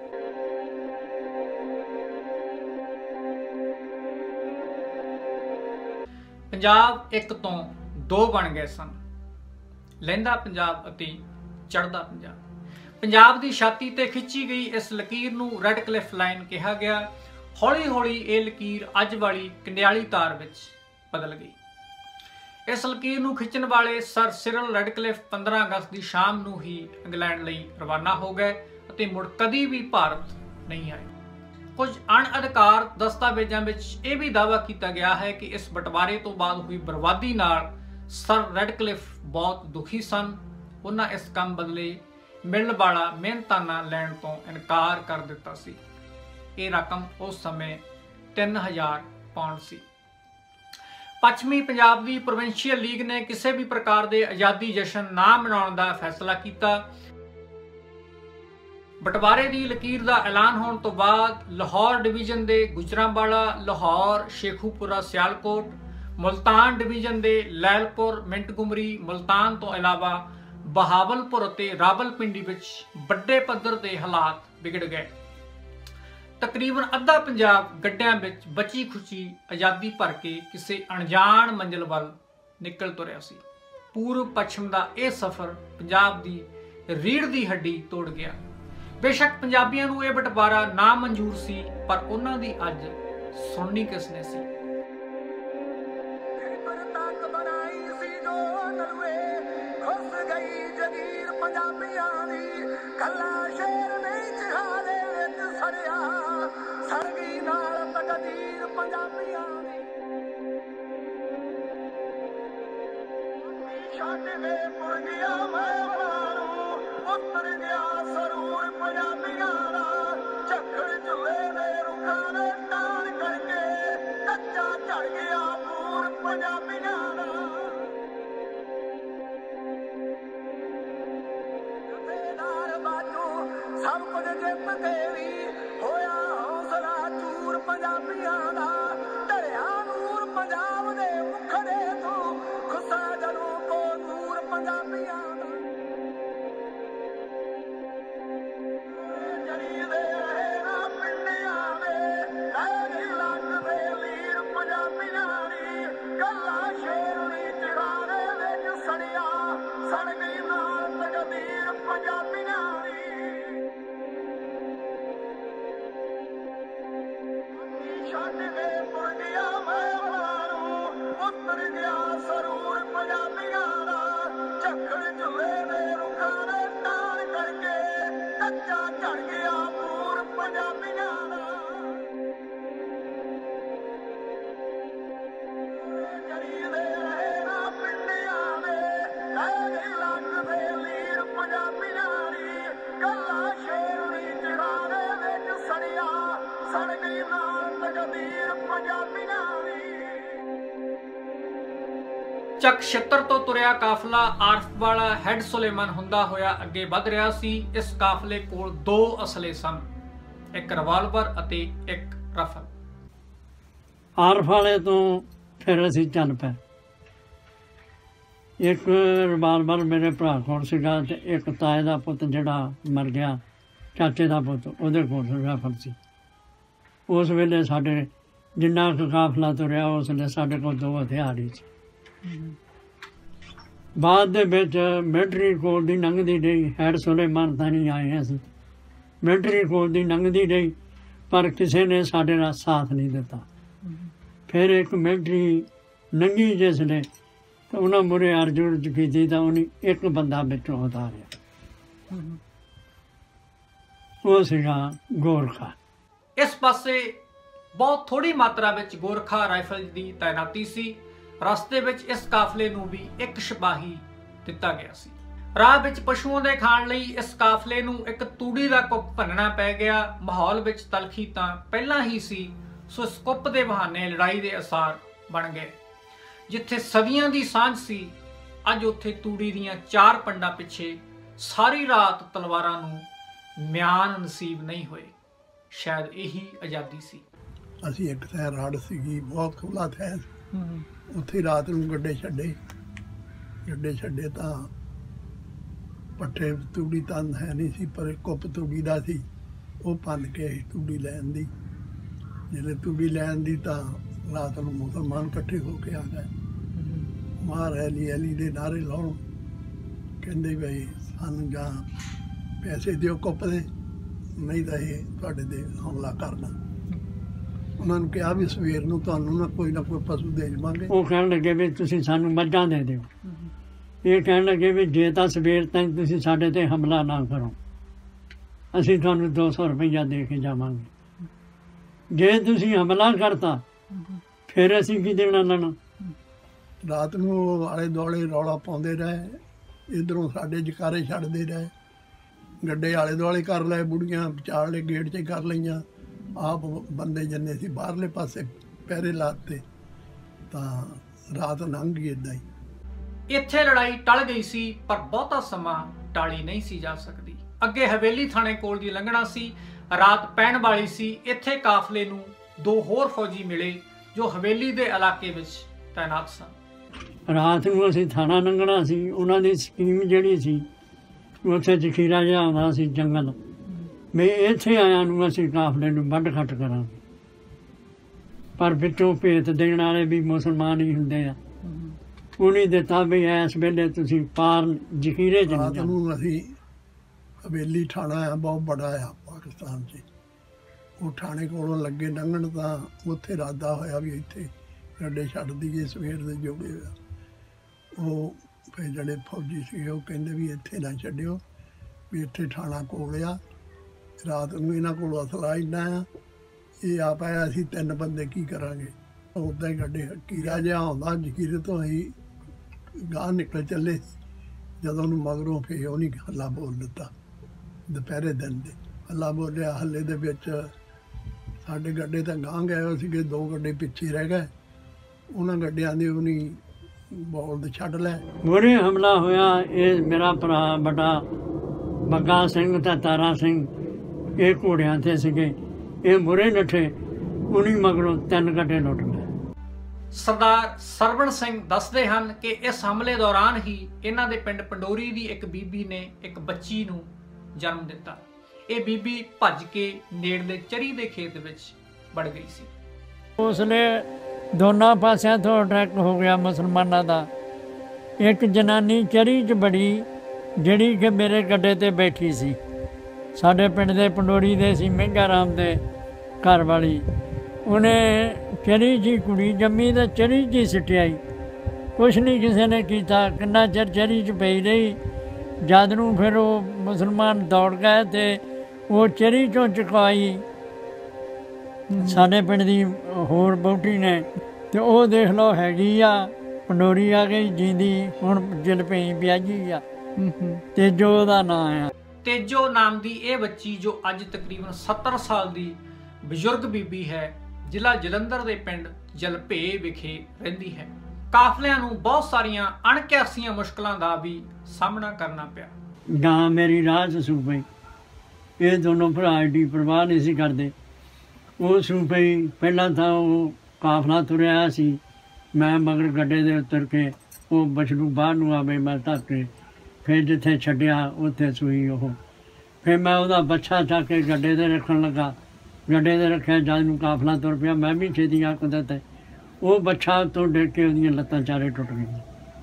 S6: पंजाब एक तो ਦੋ ਬਣ ਗਏ ਸਨ, ਲਹਿੰਦਾ ਪੰਜਾਬ ਅਤੇ ਚੜ੍ਹਦਾ ਪੰਜਾਬ। ਪੰਜਾਬ ਦੀ ਛਾਤੀ ਤੇ ਖਿੱਚੀ ਗਈ ਇਸ ਲਕੀਰ ਨੂੰ ਰੈੱਡ ਕਲਿਫ ਲਾਈਨ ਕਿਹਾ ਗਿਆ। ਹੌਲੀ ਹੌਲੀ ਇਹ ਲਕੀਰ ਅੱਜ ਵਾਲੀ ਕੰਡਿਆਲੀ ਤਾਰ ਵਿੱਚ ਬਦਲ ਗਈ। ਇਸ ਲਕੀਰ ਨੂੰ ਖਿੱਚਣ ਵਾਲੇ ਸਰ ਸਿਰਲ ਰੈਡਕਲਿਫ ਪੰਦਰਾਂ ਅਗਸਤ ਦੀ ਸ਼ਾਮ ਨੂੰ ਹੀ ਇੰਗਲੈਂਡ ਲਈ ਰਵਾਨਾ ਹੋ ਗਏ ਅਤੇ ਮੁੜ ਕਦੀ ਵੀ ਭਾਰਤ ਨਹੀਂ ਆਏ। ਕੁਝ ਅਣਅਧਿਕਾਰ ਦਸਤਾਵੇਜ਼ਾਂ ਵਿੱਚ ਇਹ ਵੀ ਦਾਅਵਾ ਕੀਤਾ ਗਿਆ ਹੈ ਕਿ ਇਸ ਬਟਵਾਰੇ ਤੋਂ ਬਾਅਦ ਹੋਈ ਬਰਬਾਦੀ ਨਾਲ ਸਰ ਰੈਡਕਲਿਫ ਬਹੁਤ ਦੁਖੀ ਸਨ। ਉਹਨਾਂ ਇਸ ਕੰਮ ਬਦਲੇ ਮਿਲਣ ਵਾਲਾ ਮਿਹਨਤਾਨਾ ਲੈਣ ਤੋਂ ਇਨਕਾਰ ਕਰ ਦਿੱਤਾ ਸੀ। ਇਹ ਰਕਮ ਉਸ ਸਮੇਂ ਤਿੰਨ ਹਜ਼ਾਰ ਪਾਉਂਡ ਸੀ। ਪੱਛਮੀ ਪੰਜਾਬ ਦੀ ਪ੍ਰੋਵਿੰਸ਼ੀਅਲ ਲੀਗ ਨੇ ਕਿਸੇ ਵੀ ਪ੍ਰਕਾਰ ਦੇ ਆਜ਼ਾਦੀ ਜਸ਼ਨ ਨਾ ਮਨਾਉਣ ਦਾ ਫੈਸਲਾ ਕੀਤਾ। ਬਟਵਾਰੇ ਦੀ ਲਕੀਰ ਦਾ ਐਲਾਨ ਹੋਣ ਤੋਂ ਬਾਅਦ ਲਾਹੌਰ ਡਿਵੀਜ਼ਨ ਦੇ ਗੁਜਰਾਂਵਾਲਾ, ਲਾਹੌਰ, ਸ਼ੇਖੂਪੁਰਾ, ਸਿਆਲਕੋਟ, ਮੁਲਤਾਨ ਡਿਵੀਜ਼ਨ ਦੇ ਲੈਲਪੁਰ, ਮਿੰਟਗੁਮਰੀ, ਮੁਲਤਾਨ ਤੋਂ ਇਲਾਵਾ ਬਹਾਵਲਪੁਰ ਅਤੇ ਰਾਵਲਪਿੰਡੀ ਵਿੱਚ ਵੱਡੇ ਪੱਧਰ ਤੇ ਹਾਲਾਤ ਵਿਗੜ ਗਏ। ਤਕਰੀਬਨ ਅੱਧਾ ਪੰਜਾਬ ਗੱਡਿਆਂ ਵਿੱਚ ਬਚੀ ਖੁਚੀ ਆਜ਼ਾਦੀ ਭਰ ਕੇ ਕਿਸੇ ਅਣਜਾਣ ਮੰਜ਼ਿਲ ਵੱਲ ਨਿਕਲ ਤੁਰਿਆ ਸੀ। ਪੂਰਬ ਪੱਛਮ ਦਾ ਇਹ ਸਫ਼ਰ ਪੰਜਾਬ ਦੀ ਰੀੜ੍ਹ ਦੀ ਹੱਡੀ ਤੋੜ ਗਿਆ। ਬੇਸ਼ੱਕ ਪੰਜਾਬੀਆਂ ਨੂੰ ਇਹ ਬਟਵਾਰਾ ਨਾ ਮਨਜ਼ੂਰ ਸੀ, ਪਰ ਉਹਨਾਂ ਦੀ ਅੱਜ ਸੁਣਨੀ ਕਿਸਨੇ ਸੀ। ਚੱਕ ਛਿੱਤਰ ਤੋਂ ਤੁਰਿਆ ਕਾਫਲਾ ਆਰਫ ਵਾਲਾ ਹੈਡ ਸੁਲੇਮਾਨ ਹੁੰਦਾ ਹੋਇਆ ਅੱਗੇ ਵੱਧ ਰਿਹਾ ਸੀ। ਇਸ ਕਾਫਲੇ ਕੋਲ ਦੋ ਅਸਲੇ ਸਨ, ਇੱਕ ਰਿਵਾਲਵਰ ਅਤੇ ਇੱਕ ਰਫਲ।
S1: ਆਰਫ ਵਾਲੇ ਤੋਂ ਫਿਰ ਅਸੀਂ ਚੱਲ ਪਏ। ਇੱਕ ਰਿਵਾਲਵਰ ਮੇਰੇ ਭਰਾ ਕੋਲ ਸੀਗਾ ਅਤੇ ਇੱਕ ਤਾਏ ਦਾ ਪੁੱਤ ਜਿਹੜਾ ਮਰ ਗਿਆ, ਚਾਚੇ ਦਾ ਪੁੱਤ, ਉਹਦੇ ਕੋਲ ਰਫਲ ਸੀ। ਉਸ ਵੇਲੇ ਸਾਡੇ ਜਿੰਨਾ ਕੁ ਕਾਫਲਾ ਤੁਰਿਆ ਉਸ ਵੇਲੇ ਸਾਡੇ ਕੋਲ ਦੋ ਹਥਿਆਰ ਹੀ ਸੀ। ਬਾਅਦ ਦੇ ਵਿੱਚ ਮਿਲਟਰੀ ਕੋਲ ਦੀ ਲੰਘਦੀ ਰਹੀ, ਹੈਡ ਸੁਲੇਮਾਨ ਤਾਂ ਨਹੀਂ ਆਏ ਅਸੀਂ, ਮਿਲਟਰੀ ਕੋਲ ਦੀ ਲੰਘਦੀ ਰਹੀ, ਪਰ ਕਿਸੇ ਨੇ ਸਾਡੇ ਨਾਲ ਸਾਥ ਨਹੀਂ ਦਿੱਤਾ। ਫਿਰ ਇੱਕ ਮਿਲਟਰੀ ਲੰਘੀ ਜਿਸ ਨੇ ਤਾਂ ਉਹਨਾਂ ਮੂਹਰੇ ਅਰਜ਼ੁਰਜ ਕੀਤੀ ਤਾਂ ਉਹਨੇ ਇੱਕ ਬੰਦਾ ਵਿੱਚੋਂ ਉਤਾਰਿਆ, ਉਹ ਸੀਗਾ ਗੋਰਖਾ।
S6: ਇਸ ਪਾਸੇ ਬਹੁਤ ਥੋੜੀ ਮਾਤਰਾ ਵਿੱਚ ਗੋਰਖਾ ਰਾਈਫਲ ਦੀ ਤਾਇਨਾਤੀ ਸੀ। ਰਸਤੇ ਵਿੱਚ ਇਸ ਕਾਫਲੇ ਨੂੰ ਵੀ ਇੱਕ ਸਿਪਾਹੀ ਦਿੱਤਾ ਗਿਆ ਸੀ। ਰਾਹ ਵਿੱਚ ਪਸ਼ੂਆਂ ਦੇ ਖਾਣ ਲਈ ਇਸ ਕਾਫਲੇ ਨੂੰ ਇੱਕ ਤੂੜੀ ਦਾ ਕੁੱਪ ਭੰਨਣਾ ਪੈ ਗਿਆ। ਮਾਹੌਲ ਵਿੱਚ ਤਲਖੀ ਤਾਂ ਪਹਿਲਾਂ ਹੀ ਸੀ, ਸੋ ਇਸ ਕੁੱਪ ਦੇ ਬਹਾਨੇ ਲੜਾਈ ਦੇ ਅਸਾਰ ਬਣ ਗਏ। ਜਿੱਥੇ ਸਦੀਆਂ ਦੀ ਸਾਂਝ ਸੀ, ਅੱਜ ਉੱਥੇ ਤੂੜੀ ਦੀਆਂ ਚਾਰ ਪੰਡਾਂ ਪਿੱਛੇ ਸਾਰੀ ਰਾਤ ਤਲਵਾਰਾਂ ਨੂੰ ਮਿਆਨ ਨਸੀਬ ਨਹੀਂ ਹੋਏ। ਸ਼ਾਇਦ ਇਹੀ ਆਜ਼ਾਦੀ ਸੀ।
S3: ਅਸੀਂ ਇੱਕ ਥਾਂ ਰਾੜ ਸੀਗੀ, ਬਹੁਤ ਖੁੱਲ੍ਹਾ ਥਾਂ, ਉੱਥੇ ਰਾਤ ਨੂੰ ਗੱਡੇ ਛੱਡੇ ਗੱਡੇ ਛੱਡੇ ਤਾਂ ਪੱਠੇ ਤੂੜੀ ਤਾਂ ਹੈ ਨਹੀਂ ਸੀ, ਪਰ ਕੁੱਪ ਤੂੜੀ ਦਾ ਸੀ, ਉਹ ਭੰਨ ਕੇ ਤੂੜੀ ਲੈਣ ਦੀ। ਜਦੋਂ ਤੂੜੀ ਲੈਣ ਦੀ ਤਾਂ ਰਾਤ ਨੂੰ ਮੁਸਲਮਾਨ ਇਕੱਠੇ ਹੋ ਕੇ ਆ ਗਏ। ਮਾਰ ਐਲੀ ਐਲੀ ਦੇ ਨਾਰੇ ਲਾਉਣ, ਕਹਿੰਦੇ ਬਈ ਸਾਨੂੰ ਜਾਂ ਪੈਸੇ ਦਿਓ ਕੁੱਪ ਦੇ, ਨਹੀਂ ਤਾਂ ਇਹ ਤੁਹਾਡੇ 'ਤੇ ਹਮਲਾ ਕਰਨਾ। ਉਹਨਾਂ ਨੂੰ ਕਿਹਾ ਵੀ ਸਵੇਰ ਨੂੰ ਤੁਹਾਨੂੰ ਨਾ ਕੋਈ ਨਾ ਕੋਈ ਪਸ਼ੂ ਦੇ ਜਾਵਾਂਗੇ।
S1: ਉਹ ਕਹਿਣ ਲੱਗੇ ਵੀ ਤੁਸੀਂ ਸਾਨੂੰ ਮੱਝਾਂ ਦੇ ਦਿਓ। ਇਹ ਕਹਿਣ ਲੱਗੇ ਵੀ ਜੇ ਤਾਂ ਸਵੇਰ ਤਾਈਂ ਤੁਸੀਂ ਸਾਡੇ 'ਤੇ ਹਮਲਾ ਨਾ ਕਰੋ, ਅਸੀਂ ਤੁਹਾਨੂੰ ਦੋ ਸੌ ਰੁਪਈਆ ਦੇ ਕੇ ਜਾਵਾਂਗੇ। ਜੇ ਤੁਸੀਂ ਹਮਲਾ ਕਰਤਾ ਫਿਰ ਅਸੀਂ ਕੀ ਦੇਣਾ ਲੈਣਾ।
S3: ਰਾਤ ਨੂੰ ਉਹ ਆਲੇ ਦੁਆਲੇ ਰੌਲਾ ਪਾਉਂਦੇ ਰਹੇ, ਇੱਧਰੋਂ ਸਾਡੇ ਜਕਾਰੇ ਛੱਡਦੇ ਰਹੇ, ਗੱਡੇ ਆਲੇ ਦੁਆਲੇ ਕਰ ਲਏ, ਬੁੜੀਆਂ ਵਿਚਾਲੇ ਗੇਟ 'ਚ ਕਰ ਲਈਆਂ, ਆਪ ਬੰਦੇ ਜਿੰਨੇ ਸੀ ਬਾਹਰਲੇ ਪਾਸੇ ਪਹਿਰੇ ਲਾਤੇ, ਤਾਂ ਰਾਤ ਲੰਘ ਗਈ ਇੱਦਾਂ ਹੀ।
S6: ਇੱਥੇ ਲੜਾਈ ਟਲ ਗਈ ਸੀ, ਪਰ ਬਹੁਤਾ ਸਮਾਂ ਟਾਲੀ ਨਹੀਂ ਸੀ ਜਾ ਸਕਦੀ। ਅੱਗੇ ਹਵੇਲੀ ਥਾਣੇ ਕੋਲ ਦੀ ਲੰਘਣਾ ਸੀ, ਰਾਤ ਪੈਣ ਵਾਲੀ ਸੀ। ਇੱਥੇ ਕਾਫਲੇ ਨੂੰ ਦੋ ਹੋਰ ਫੌਜੀ ਮਿਲੇ ਜੋ ਹਵੇਲੀ ਦੇ ਇਲਾਕੇ ਵਿੱਚ ਤਾਇਨਾਤ ਸਨ।
S1: ਰਾਤ ਨੂੰ ਅਸੀਂ ਥਾਣਾ ਲੰਘਣਾ ਸੀ। ਉਹਨਾਂ ਦੀ ਸਕੀਮ ਜਿਹੜੀ ਸੀ, ਉੱਥੇ ਜ਼ਖੀਰਾ ਜਿਹਾ ਆਉਂਦਾ ਸੀ ਜੰਗਲ, ਮੈਂ ਇੱਥੇ ਆਇਆ ਨੂੰ ਅਸੀਂ ਕਾਫਲੇ ਨੂੰ ਵੱਢ ਖੱਟ ਕਰਾਂਗੇ। ਪਰ ਵਿੱਚੋਂ ਭੇਤ ਦੇਣ ਵਾਲੇ ਵੀ ਮੁਸਲਮਾਨ ਹੀ ਹੁੰਦੇ ਆ। ਉਹਨੇ ਦਿੱਤਾ ਵੀ ਇਸ ਵੇਲੇ ਤੁਸੀਂ ਪਾਰ ਜ਼ਖੀਰੇ 'ਚ
S3: ਰਾਤ ਨੂੰ ਅਸੀਂ ਹਵੇਲੀ ਥਾਣਾ ਆ, ਬਹੁਤ ਬੜਾ ਆ ਪਾਕਿਸਤਾਨ 'ਚ, ਉਹ ਥਾਣੇ ਕੋਲੋਂ ਲੱਗੇ ਲੰਘਣ, ਤਾਂ ਉੱਥੇ ਇਰਾਦਾ ਹੋਇਆ ਵੀ ਇੱਥੇ ਗੱਡੇ ਛੱਡ ਦਈਏ ਸਵੇਰ ਦੇ ਜੋੜੇ ਹੋਇਆ। ਉਹ ਫਿਰ ਜਿਹੜੇ ਫੌਜੀ ਸੀਗੇ ਉਹ ਕਹਿੰਦੇ ਵੀ ਇੱਥੇ ਨਾ ਛੱਡਿਓ, ਵੀ ਇੱਥੇ ਥਾਣਾ ਕੋਲ ਆ। ਰਾਤ ਨੂੰ ਇਹਨਾਂ ਕੋਲ ਅਸਲਾ ਇੰਨਾ ਆ, ਇਹ ਆਪ ਆਇਆ, ਅਸੀਂ ਤਿੰਨ ਬੰਦੇ ਕੀ ਕਰਾਂਗੇ। ਉੱਦਾਂ ਹੀ ਗੱਡੇ ਕੀਰਾ ਜਿਹਾ ਆਉਂਦਾ ਜ਼ਖੀਰੇ ਤੋਂ, ਅਸੀਂ ਗਾਹ ਨਿਕਲ ਚੱਲੇ। ਜਦੋਂ ਉਹਨੂੰ ਮਗਰੋਂ ਫਿਰ ਉਹਨੇ ਹੱਲਾ ਬੋਲ ਦਿੱਤਾ, ਦੁਪਹਿਰੇ ਦਿਨ ਦੇ ਹੱਲਾ ਬੋਲਿਆ। ਹੱਲੇ ਦੇ ਵਿੱਚ ਸਾਡੇ ਗੱਡੇ ਤਾਂ ਗਾਂਹ ਗਏ ਹੋਏ ਸੀਗੇ, ਦੋ ਗੱਡੇ ਪਿੱਛੇ ਰਹਿ ਗਏ। ਉਹਨਾਂ ਗੱਡਿਆਂ ਦੀ ਉਹਨੇ ਬੋਲ ਛੱਡ ਲੈ।
S1: ਮੂਹਰੇ ਹਮਲਾ ਹੋਇਆ। ਇਹ ਮੇਰਾ ਭਰਾ ਵੱਡਾ ਬੱਗਾ ਸਿੰਘ ਤੇ ਤਾਰਾ ਸਿੰਘ, ਇਹ ਘੋੜਿਆਂ 'ਤੇ ਸੀਗੇ, ਇਹ ਮੂਹਰੇ ਨੱਠੇ, ਉਹਨੀ ਮਗਰੋਂ ਤਿੰਨ ਗੱਡੇ ਲੁੱਟ ਲਏ।
S6: ਸਰਦਾਰ ਸਰਵਣ ਸਿੰਘ ਦੱਸਦੇ ਹਨ ਕਿ ਇਸ ਹਮਲੇ ਦੌਰਾਨ ਹੀ ਇਹਨਾਂ ਦੇ ਪਿੰਡ ਪੰਡੋਰੀ ਦੀ ਇੱਕ ਬੀਬੀ ਨੇ ਇੱਕ ਬੱਚੀ ਨੂੰ ਜਨਮ ਦਿੱਤਾ। ਇਹ ਬੀਬੀ ਭੱਜ ਕੇ ਨੇੜਲੇ ਚਰੀ ਦੇ ਖੇਤ ਵਿੱਚ ਵੜ ਗਈ ਸੀ।
S1: ਉਸਨੇ ਦੋਨਾਂ ਪਾਸਿਆਂ ਤੋਂ ਅਟੈਕ ਹੋ ਗਿਆ ਮੁਸਲਮਾਨਾਂ ਦਾ। ਇੱਕ ਜਨਾਨੀ ਚਰੀ 'ਚ ਬੜੀ, ਜਿਹੜੀ ਕਿ ਮੇਰੇ ਗੱਡੇ 'ਤੇ ਬੈਠੀ ਸੀ, ਸਾਡੇ ਪਿੰਡ ਦੇ ਪੰਡੋਰੀ ਦੇ ਸੀ, ਮਹਿੰਗਾ ਰਾਮ ਦੇ ਘਰ ਵਾਲੀ। ਉਹਨੇ ਚਰੀ 'ਚ ਕੁੜੀ ਜੰਮੀ ਤਾਂ ਚਰੀ 'ਚ ਹੀ ਸਿੱਟਿਆਈ, ਕੁਛ ਨਹੀਂ ਕਿਸੇ ਨੇ ਕੀਤਾ। ਕਿੰਨਾ ਚਿਰ ਚਰੀ 'ਚ ਪਈ ਰਹੀ। ਜਦ ਨੂੰ ਫਿਰ ਉਹ ਮੁਸਲਮਾਨ ਦੌੜ ਗਏ ਅਤੇ ਉਹ ਚਰੀ 'ਚੋਂ ਚੁਕਵਾਈ ਸਾਡੇ ਪਿੰਡ ਦੀ ਹੋਰ ਵਹੁਟੀ ਨੇ, ਅਤੇ ਉਹ ਦੇਖ ਲਓ ਹੈਗੀ ਆ, ਪੰਡੋਰੀ ਆ ਗਈ ਜੀਂਦੀ, ਹੁਣ ਜਲਪਈ ਵਿਆਹੀ ਆ। ਤੇਜੋ ਉਹਦਾ ਨਾਂ ਆ।
S6: ਤੇਜੋ ਨਾਮ ਦੀ ਇਹ ਬੱਚੀ, ਜੋ ਅੱਜ ਤਕਰੀਬਨ ਸੱਤਰ ਸਾਲ ਦੀ ਬਜ਼ੁਰਗ ਬੀਬੀ ਹੈ, ਜ਼ਿਲ੍ਹਾ ਜਲੰਧਰ ਦੇ ਪਿੰਡ ਜਲਪੇ ਵਿਖੇ ਰਹਿੰਦੀ ਹੈ। ਕਾਫਲਿਆਂ ਨੂੰ ਬਹੁਤ ਸਾਰੀਆਂ ਅਣਕਿਆਸੀਆਂ ਮੁਸ਼ਕਲਾਂ ਦਾ ਵੀ ਸਾਹਮਣਾ ਕਰਨਾ ਪਿਆ।
S1: ਗਾਂ ਮੇਰੀ ਰਾਹ 'ਚ ਸੂ ਪਈ। ਇਹ ਦੋਨੋਂ ਭਰਾ ਐਡੀ ਪਰਵਾਹ ਨਹੀਂ ਸੀ ਕਰਦੇ। ਉਹ ਸੂ ਪਈ, ਪਹਿਲਾਂ ਤਾਂ ਉਹ ਕਾਫਲਾ ਤੁਰਿਆ ਸੀ, ਮੈਂ ਮਗਰ ਗੱਡੇ ਦੇ ਉਤਰ ਕੇ ਉਹ ਬਛੜੂ ਬਾਹਰ ਨੂੰ ਆਵੇ, ਮੈਂ ਧੱਕ ਕੇ ਫਿਰ ਜਿੱਥੇ ਛੱਡਿਆ ਉੱਥੇ ਸੂਈ ਉਹ। ਫਿਰ ਮੈਂ ਉਹਦਾ ਬੱਚਾ ਚੱਕ ਕੇ ਗੱਡੇ 'ਤੇ ਰੱਖਣ ਲੱਗਾ। ਗੱਡੇ 'ਤੇ ਰੱਖਿਆ, ਜਦ ਨੂੰ ਕਾਫਲਾ ਤੁਰ ਪਿਆ, ਮੈਂ ਵੀ ਛੇਤੀ ਆ ਕੁਦਰਤ ਉਹ ਬੱਚਾ ਉੱਤੋਂ ਡਿੱਗ ਕੇ ਉਹਦੀਆਂ ਲੱਤਾਂ ਚਾਰੇ ਟੁੱਟ ਗਈਆਂ।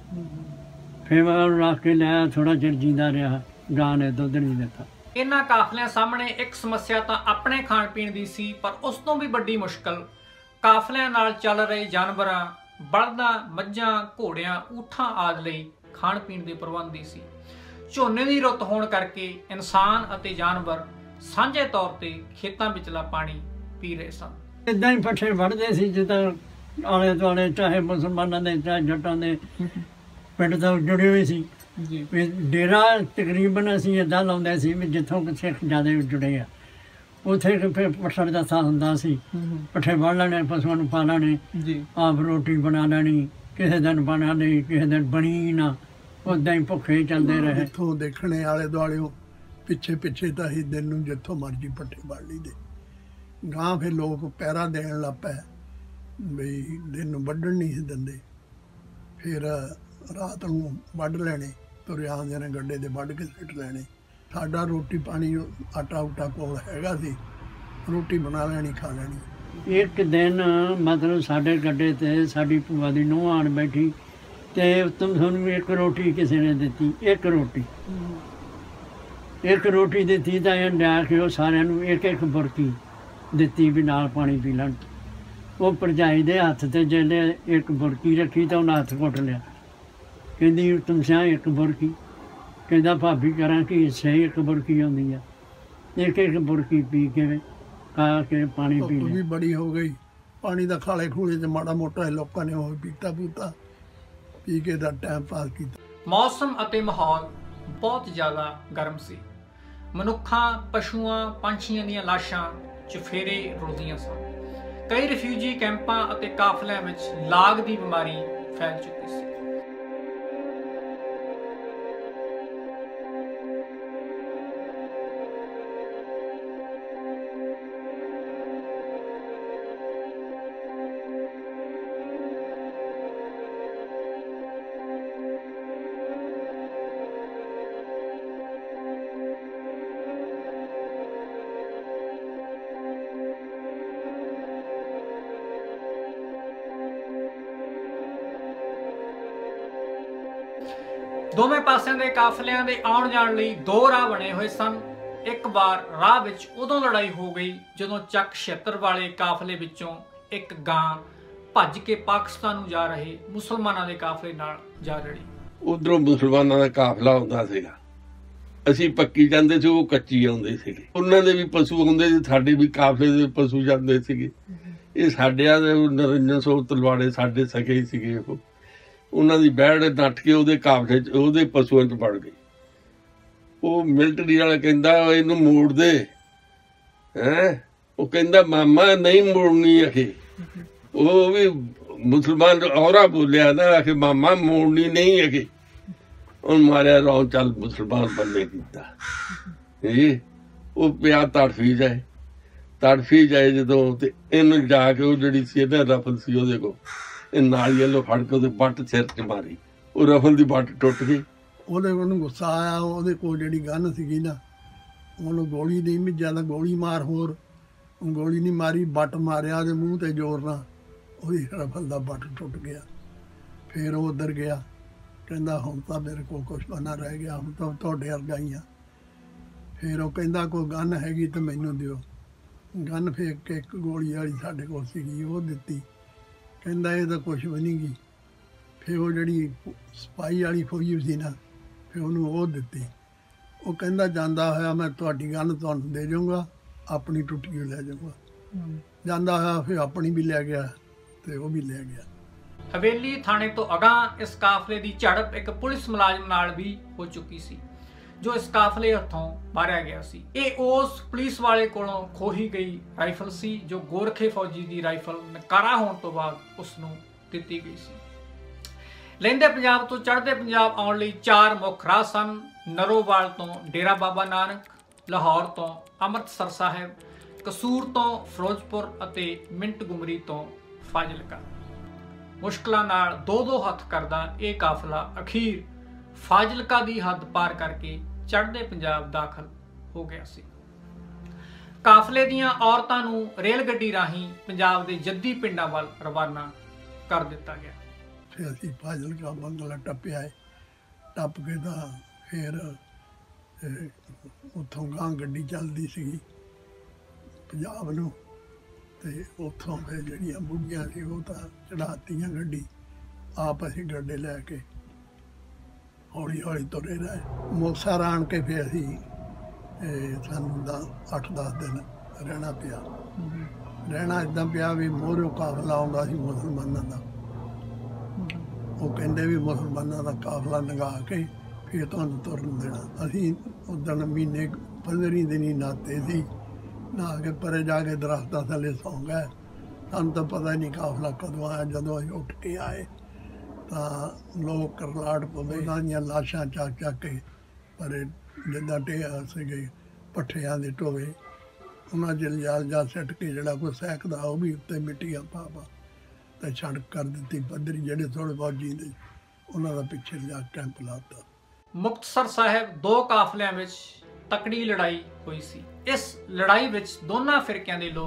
S1: ਫਿਰ ਮੈਂ ਉਹਨੂੰ ਰੱਖ ਕੇ ਲਿਆਇਆ, ਥੋੜ੍ਹਾ ਚਿਰ ਜੀਂਦਾ ਰਿਹਾ, ਗਾਂ ਨੇ ਦੁੱਧ ਨਹੀਂ ਦਿੱਤਾ।
S6: ਇਹਨਾਂ ਕਾਫਲਿਆਂ ਸਾਹਮਣੇ ਇੱਕ ਸਮੱਸਿਆ ਤਾਂ ਆਪਣੇ ਖਾਣ ਪੀਣ ਦੀ ਸੀ, ਪਰ ਉਸ ਤੋਂ ਵੀ ਵੱਡੀ ਮੁਸ਼ਕਲ ਕਾਫਲਿਆਂ ਨਾਲ ਚੱਲ ਰਹੇ ਜਾਨਵਰਾਂ, ਬਲਦਾਂ, ਮੱਝਾਂ, ਘੋੜਿਆਂ, ਊਠਾਂ ਆਦਿ ਲਈ ਖਾਣ ਪੀਣ ਦੇ ਪ੍ਰਬੰਧ ਦੀ ਸੀ। ਝੋਨੇ ਦੀ ਰੁੱਤ ਹੋਣ ਕਰਕੇ ਇਨਸਾਨ ਅਤੇ ਜਾਨਵਰ ਸਾਂਝੇ ਤੌਰ ਤੇ ਖੇਤਾਂ ਵਿਚਲਾ ਪਾਣੀ ਪੀ ਰਹੇ ਸਨ।
S1: ਇੱਦਾਂ ਹੀ ਪੱਠੇ ਵੜਦੇ ਸੀ, ਜਿੱਦਾਂ ਆਲੇ ਦੁਆਲੇ ਚਾਹੇ ਮੁਸਲਮਾਨਾਂ ਦੇ ਚਾਹੇ ਜੱਟਾਂ ਦੇ ਪਿੰਡ ਤੋਂ ਜੁੜੇ ਹੋਏ ਸੀ। ਵੀ ਡੇਰਾ ਤਕਰੀਬਨ ਅਸੀਂ ਇੱਦਾਂ ਲਾਉਂਦੇ ਸੀ ਵੀ ਜਿੱਥੋਂ ਸਿੱਖ ਜ਼ਿਆਦਾ ਜੁੜੇ ਆ, ਉੱਥੇ ਫਿਰ ਪੱਠਾ ਦਾ ਥਾਂ ਹੁੰਦਾ ਸੀ। ਪੱਠੇ ਵੜ ਲੈਣੇ, ਪਸ਼ੂਆਂ ਨੂੰ ਪਾ ਲੈਣੇ, ਆਪ ਰੋਟੀ ਬਣਾ ਲੈਣੀ, ਕਿਸੇ ਦਿਨ ਬਣਾ ਲਈ, ਕਿਸੇ ਦਿਨ ਬਣੀ ਨਾ, ਉੱਦਾਂ ਹੀ ਭੁੱਖੇ ਚੱਲਦੇ ਰਹੇ।
S3: ਜਿੱਥੋਂ ਦੇਖਣੇ ਆਲੇ ਦੁਆਲੇ ਪਿੱਛੇ ਪਿੱਛੇ ਤਾਂ ਅਸੀਂ ਦਿਨ ਨੂੰ ਜਿੱਥੋਂ ਮਰਜ਼ੀ ਪੱਠੇ ਵੜ ਲਈਦੇ। ਗਾਂ ਫਿਰ ਲੋਕ ਪਹਿਰਾ ਦੇਣ ਲੱਗ ਪਏ, ਬਈ ਦਿਨ ਨੂੰ ਵੱਢਣ ਨਹੀਂ ਸੀ ਦਿੰਦੇ। ਫਿਰ ਰਾਤ ਨੂੰ ਵੱਢ ਲੈਣੇ, ਤੁਰਿਆ ਆਉਂਦੇ ਨੇ ਗੱਡੇ ਦੇ ਵੱਢ ਕੇ ਸਿੱਟ ਲੈਣੇ। ਸਾਡਾ ਰੋਟੀ ਪਾਣੀ ਆਟਾ ਉਟਾ ਕੋਲ ਹੈਗਾ ਸੀ, ਰੋਟੀ ਬਣਾ ਲੈਣੀ, ਖਾ ਲੈਣੀ।
S1: ਇੱਕ ਦਿਨ ਮਤਲਬ ਸਾਡੇ ਗੱਡੇ 'ਤੇ ਸਾਡੀ ਭੂਆ ਦੀ ਨੂੰਹ ਆਣ ਬੈਠੀ, ਤੇ ਉੱਤਮ ਸਿੰਘ ਨੂੰ ਇੱਕ ਰੋਟੀ ਕਿਸੇ ਨੇ ਦਿੱਤੀ, ਇੱਕ ਰੋਟੀ ਇੱਕ ਰੋਟੀ ਦਿੱਤੀ ਤਾਂ ਇਹ ਲਿਆ ਕੇ ਉਹ ਸਾਰਿਆਂ ਨੂੰ ਇੱਕ ਇੱਕ ਬੁਰਕੀ ਦਿੱਤੀ ਵੀ ਨਾਲ ਪਾਣੀ ਪੀ ਲੈਣ। ਉਹ ਭਰਜਾਈ ਦੇ ਹੱਥ 'ਤੇ ਜਿਹੜੇ ਇੱਕ ਬੁਰਕੀ ਰੱਖੀ ਤਾਂ ਉਹਨਾਂ ਹੱਥ ਘੁੱਟ ਲਿਆ। ਕਹਿੰਦੀ ਉੱਤਮ ਸਿੰਘ ਇੱਕ ਬੁਰਕੀ, ਕਹਿੰਦਾ ਭਾਬੀ ਕਰਾਂ ਕਿ ਸਹੀ ਇੱਕ ਬੁਰਕੀ ਆਉਂਦੀ ਆ। ਇੱਕ ਇੱਕ ਬੁਰਕੀ ਪੀ ਕੇ ਖਾ ਕੇ ਪਾਣੀ ਪੀ
S3: ਧੁੱਪ
S1: ਲਿਆ।
S3: ਵੀ ਬੜੀ ਹੋ ਗਈ, ਪਾਣੀ ਦਾ ਖਾਲੇ ਖੂਲੇ 'ਚ ਮਾੜਾ ਮੋਟਾ ਲੋਕਾਂ ਨੇ ਉਹ ਪੀਤਾ ਪੂਤਾ ਪੀ ਕੇ ਦਾ ਟਾਈਮ ਪਾਸ ਕੀਤਾ।
S6: ਮੌਸਮ ਅਤੇ ਮਾਹੌਲ ਬਹੁਤ ਜ਼ਿਆਦਾ ਗਰਮ ਸੀ। ਮਨੁੱਖਾਂ, ਪਸ਼ੂਆਂ, ਪੰਛੀਆਂ ਦੀਆਂ ਲਾਸ਼ਾਂ ਚੁਫੇਰੇ ਰੁਲਦੀਆਂ ਸਨ। ਕਈ ਰਿਫਿਊਜੀ ਕੈਂਪਾਂ ਅਤੇ ਕਾਫਲਿਆਂ ਵਿੱਚ ਲਾਗ ਦੀ ਬਿਮਾਰੀ ਫੈਲ ਚੁੱਕੀ ਸੀ। ਦੋਵੇਂ ਪਾਸਿਆਂ ਦੇ ਕਾਫਲਿਆਂ ਦੇ ਆਉਣ ਜਾਣ ਲਈ ਦੋ ਰਾਹ ਬਣੇ ਹੋਏ ਸਨ। ਇੱਕ ਵਾਰ ਰਾਹ ਵਿੱਚ ਉਦੋਂ ਲੜਾਈ ਹੋ ਗਈ ਜਦੋਂ ਚੱਕ ਛਿਅੱਤਰ ਵਾਲੇ ਕਾਫਲੇ ਵਿੱਚੋਂ ਇੱਕ ਗਾਂ ਭੱਜ ਕੇ ਪਾਕਿਸਤਾਨ ਨੂੰ ਜਾ ਰਹੇ ਮੁਸਲਮਾਨਾਂ ਦੇ ਕਾਫਲੇ ਨਾਲ ਜਾ ਰਲੀ।
S4: ਉਧਰੋਂ ਮੁਸਲਮਾਨਾਂ ਦਾ ਕਾਫਲਾ ਆਉਂਦਾ ਸੀਗਾ, ਅਸੀਂ ਪੱਕੀ ਜਾਂਦੇ ਸੀ, ਉਹ ਕੱਚੀ ਆਉਂਦੇ ਸੀਗੇ। ਉਹਨਾਂ ਦੇ ਵੀ ਪਸ਼ੂ ਆਉਂਦੇ ਸੀ, ਸਾਡੇ ਵੀ ਕਾਫਲੇ ਦੇ ਪਸ਼ੂ ਜਾਂਦੇ ਸੀਗੇ। ਇਹ ਸਾਡਿਆਂ ਦੇ ਨਰਿੰਜਨ ਸਿੰਘ ਤਲਵਾੜੇ ਸਾਡੇ ਸਕੇ ਹੀ ਸੀਗੇ। ਉਹ ਉਹਨਾਂ ਦੀ ਬੈੜ ਨੱਠ ਕੇ ਉਹਦੇ ਕਾਫਲੇ 'ਚ ਉਹਦੇ ਪਸ਼ੂਆਂ 'ਚ ਵੜ ਗਈ। ਉਹ ਮਿਲਟਰੀ ਵਾਲਾ ਕਹਿੰਦਾ ਇਹਨੂੰ ਮੋੜ ਦੇ ਹੈਂ। ਉਹ ਕਹਿੰਦਾ ਮਾਮਾ ਨਹੀਂ ਮੋੜਨੀ ਅਖੇ। ਉਹ ਵੀ ਮੁਸਲਮਾਨ ਔਰਾ ਬੋਲਿਆ ਨਾ ਆਖੇ ਮਾਮਾ ਮੋੜਨੀ ਨਹੀਂ ਅਖੇ। ਉਹਨੂੰ ਮਾਰਿਆ ਰੌਂ ਚੱਲ ਮੁਸਲਮਾਨ ਬੰਦੇ ਕੀਤਾ। ਇਹ ਉਹ ਪਿਆ ਤੜਫੀ ਜਾਏ ਤੜਫੀ ਜਾਏ ਜਦੋਂ ਤੇ ਇਹਨੂੰ ਜਾ ਕੇ ਉਹ ਜਿਹੜੀ ਸੀ ਇਹਦਾ ਰਫਲ ਸੀ ਉਹਦੇ ਕੋਲ ਇਹ ਨਾਲੀ ਵੱਲੋਂ ਫੜ ਕੇ ਉਹਦੇ ਬੱਟ ਸਿਰ 'ਚ ਮਾਰੀ। ਉਹ ਰਫਲ ਦੀ ਬੱਟ ਟੁੱਟ ਗਈ। ਉਹਦੇ ਉਹਨੂੰ ਗੁੱਸਾ ਆਇਆ, ਉਹਦੇ ਕੋਲ ਜਿਹੜੀ ਗੰਨ ਸੀਗੀ ਨਾ ਉਹਨੂੰ ਗੋਲੀ ਨਹੀਂ ਵੀ ਜ਼ਿਆਦਾ ਗੋਲੀ ਮਾਰ ਹੋਰ ਗੋਲੀ ਨਹੀਂ ਮਾਰੀ, ਬੱਟ ਮਾਰਿਆ ਉਹਦੇ ਮੂੰਹ ਤੇ ਜ਼ੋਰ ਨਾਲ, ਉਹਦੀ ਰਫਲ ਦਾ ਬੱਟ ਟੁੱਟ ਗਿਆ। ਫਿਰ ਉਹ ਉੱਧਰ ਗਿਆ, ਕਹਿੰਦਾ ਹੁਣ ਤਾਂ ਮੇਰੇ ਕੋਲ ਕੁਛ ਬਣਾ ਰਹਿ ਗਿਆ, ਹੁਣ ਤਾਂ ਤੁਹਾਡੇ ਵਰਗਾ ਹੀ ਆ। ਫਿਰ ਉਹ ਕਹਿੰਦਾ ਕੋਈ ਗੰਨ ਹੈਗੀ ਤਾਂ ਮੈਨੂੰ ਦਿਓ। ਗੰਨ ਫੇਕ ਕੇ ਇੱਕ ਗੋਲੀ ਵਾਲੀ ਸਾਡੇ ਕੋਲ ਸੀਗੀ ਉਹ ਦਿੱਤੀ। ਕਹਿੰਦਾ ਇਹ ਤਾਂ ਕੁਛ ਵੀ ਨਹੀਂ ਗੀ। ਫਿਰ ਉਹ ਜਿਹੜੀ ਸਪਾਈ ਵਾਲੀ ਫੌਜੀ ਸੀ ਨਾ ਫਿਰ ਉਹਨੂੰ ਉਹ ਦਿੱਤੀ। ਉਹ ਕਹਿੰਦਾ ਜਾਂਦਾ ਹੋਇਆ ਮੈਂ ਤੁਹਾਡੀ ਗੰਨ ਤੁਹਾਨੂੰ ਦੇ ਜਾਊਂਗਾ, ਆਪਣੀ ਟੁੱਟੀ ਹੋਈ ਲੈ ਜਾਊਂਗਾ। ਜਾਂਦਾ ਹੋਇਆ ਫਿਰ ਆਪਣੀ ਵੀ ਲੈ ਗਿਆ ਤੇ ਉਹ ਵੀ ਲੈ ਗਿਆ।
S6: ਹਵੇਲੀ ਥਾਣੇ ਤੋਂ ਅਗਾਂਹ ਇਸ ਕਾਫਲੇ ਦੀ ਝੜਪ ਇੱਕ ਪੁਲਿਸ ਮੁਲਾਜ਼ਮ ਨਾਲ ਵੀ ਹੋ ਚੁੱਕੀ ਸੀ ਜੋ ਇਸ ਕਾਫਲੇ ਹੱਥੋਂ ਮਾਰਿਆ ਗਿਆ ਸੀ। ਇਹ ਉਸ ਪੁਲਿਸ ਵਾਲੇ ਕੋਲੋਂ ਖੋਹੀ ਗਈ ਰਾਈਫਲ ਸੀ ਜੋ ਗੋਰਖੇ ਫੌਜੀ ਦੀ ਰਾਈਫਲ ਨਕਾਰਾ ਹੋਣ ਤੋਂ ਬਾਅਦ ਉਸ ਨੂੰ ਦਿੱਤੀ ਗਈ ਸੀ। ਲਹਿੰਦੇ ਪੰਜਾਬ ਤੋਂ ਚੜ੍ਹਦੇ ਪੰਜਾਬ ਆਉਣ ਲਈ ਚਾਰ ਮੁੱਖ ਰਾਹ ਸਨ। ਨਰੋਵਾਲ ਤੋਂ ਡੇਰਾ ਬਾਬਾ ਨਾਨਕ, ਲਾਹੌਰ ਤੋਂ ਅੰਮ੍ਰਿਤਸਰ ਸਾਹਿਬ, ਕਸੂਰ ਤੋਂ ਫਿਰੋਜ਼ਪੁਰ ਅਤੇ ਮਿੰਟ ਗੁਮਰੀ ਤੋਂ ਫਾਜ਼ਿਲਕਾ। ਮੁਸ਼ਕਲਾਂ ਨਾਲ ਦੋ ਦੋ ਹੱਥ ਕਰਦਾ ਇਹ ਕਾਫਲਾ ਅਖੀਰ ਫਾਜ਼ਿਲਕਾ ਦੀ ਹੱਦ ਪਾਰ ਕਰਕੇ ਚੜ੍ਹਦੇ ਪੰਜਾਬ ਦਾਖਲ ਹੋ ਗਿਆ ਸੀ। ਕਾਫਲੇ ਦੀਆਂ ਔਰਤਾਂ ਨੂੰ ਰੇਲ ਗੱਡੀ ਰਾਹੀਂ ਪੰਜਾਬ ਦੇ ਜੱਦੀ ਪਿੰਡਾਂ ਵੱਲ ਰਵਾਨਾ ਕਰ ਦਿੱਤਾ ਗਿਆ।
S3: ਫਿਰ ਅਸੀਂ ਫਾਜ਼ਿਲਕਾ ਬੰਗਲਾ ਟੱਪਿਆ ਹੈ। ਟੱਪ ਕੇ ਤਾਂ ਫਿਰ ਉੱਥੋਂ ਗਾਂ ਗੱਡੀ ਚੱਲਦੀ ਸੀਗੀ ਪੰਜਾਬ ਨੂੰ ਤੇ ਉੱਥੋਂ ਫਿਰ ਜਿਹੜੀਆਂ ਬੁੱਢੀਆਂ ਸੀ ਉਹ ਤਾਂ ਚੜ੍ਹਾਤੀਆਂ ਗੱਡੀ। ਆਪ ਅਸੀਂ ਗੱਡੇ ਲੈ ਕੇ ਹੌਲੀ ਹੌਲੀ ਤੁਰੇ ਰਹੇ। ਮੁਕਤਸਰ ਆਣ ਕੇ ਫਿਰ ਅਸੀਂ ਸਾਨੂੰ ਦਾ ਅੱਠ ਦਸ ਦਿਨ ਰਹਿਣਾ ਪਿਆ। ਰਹਿਣਾ ਇੱਦਾਂ ਪਿਆ ਵੀ ਮੋਹਰਿਓਂ ਕਾਫਲਾ ਆਉਂਦਾ ਸੀ ਮੁਸਲਮਾਨਾਂ ਦਾ। ਉਹ ਕਹਿੰਦੇ ਵੀ ਮੁਸਲਮਾਨਾਂ ਦਾ ਕਾਫਲਾ ਲੰਘਾ ਕੇ ਫਿਰ ਤੁਹਾਨੂੰ ਤੁਰਨ ਦੇਣਾ। ਅਸੀਂ ਉਦਣ ਮਹੀਨੇ ਪੰਦਰਾਂ ਦਿਨ ਹੀ ਨਹਾਤੇ ਸੀ। ਨਹਾ ਕੇ ਪਰੇ ਜਾ ਕੇ ਦਰਖਤਾਂ ਥੱਲੇ ਸੌਂ ਗਏ। ਸਾਨੂੰ ਤਾਂ ਪਤਾ ਹੀ ਨਹੀਂ ਕਾਫਲਾ ਕਦੋਂ ਆਇਆ। ਜਦੋਂ ਅਸੀਂ ਉੱਠ ਕੇ ਆਏ ਤਾਂ ਲੋਕ ਕਰਲਾਟ ਪਵੇ ਉਹਨਾਂ ਦੀਆਂ ਲਾਸ਼ਾਂ ਚੱਕ ਚੱਕ ਕੇ ਪਰੇ ਜਿੱਦਾਂ ਢੇਰ ਸੀਗੇ ਪੱਠਿਆਂ ਦੇ ਟੋਵੇ ਉਹਨਾਂ 'ਚ ਲਿਜਾ ਜਾ ਸਿੱਟ ਕੇ ਜਿਹੜਾ ਕੋਈ ਸਹਿਕਦਾ ਉਹ ਵੀ ਉੱਤੇ ਮਿੱਟੀਆਂ ਪਾ ਪਾ ਤੇ ਸੜਕ ਕਰ ਦਿੱਤੀ ਪੱਧਰੀ। ਜਿਹੜੇ ਥੋੜ੍ਹੇ ਬਹੁਤ ਜੀਂਦੇ ਉਹਨਾਂ ਦਾ ਪਿੱਛੇ ਲਿਜਾ ਕੈਂਪ ਲਾਤਾ।
S6: ਮੁਕਤਸਰ ਸਾਹਿਬ ਦੋ ਕਾਫਲਿਆਂ ਵਿੱਚ ਤਕੜੀ ਲੜਾਈ ਹੋਈ ਸੀ। ਇਸ ਲੜਾਈ ਵਿੱਚ ਦੋਨਾਂ ਫਿਰਕਿਆਂ ਦੇ ਲੋਕ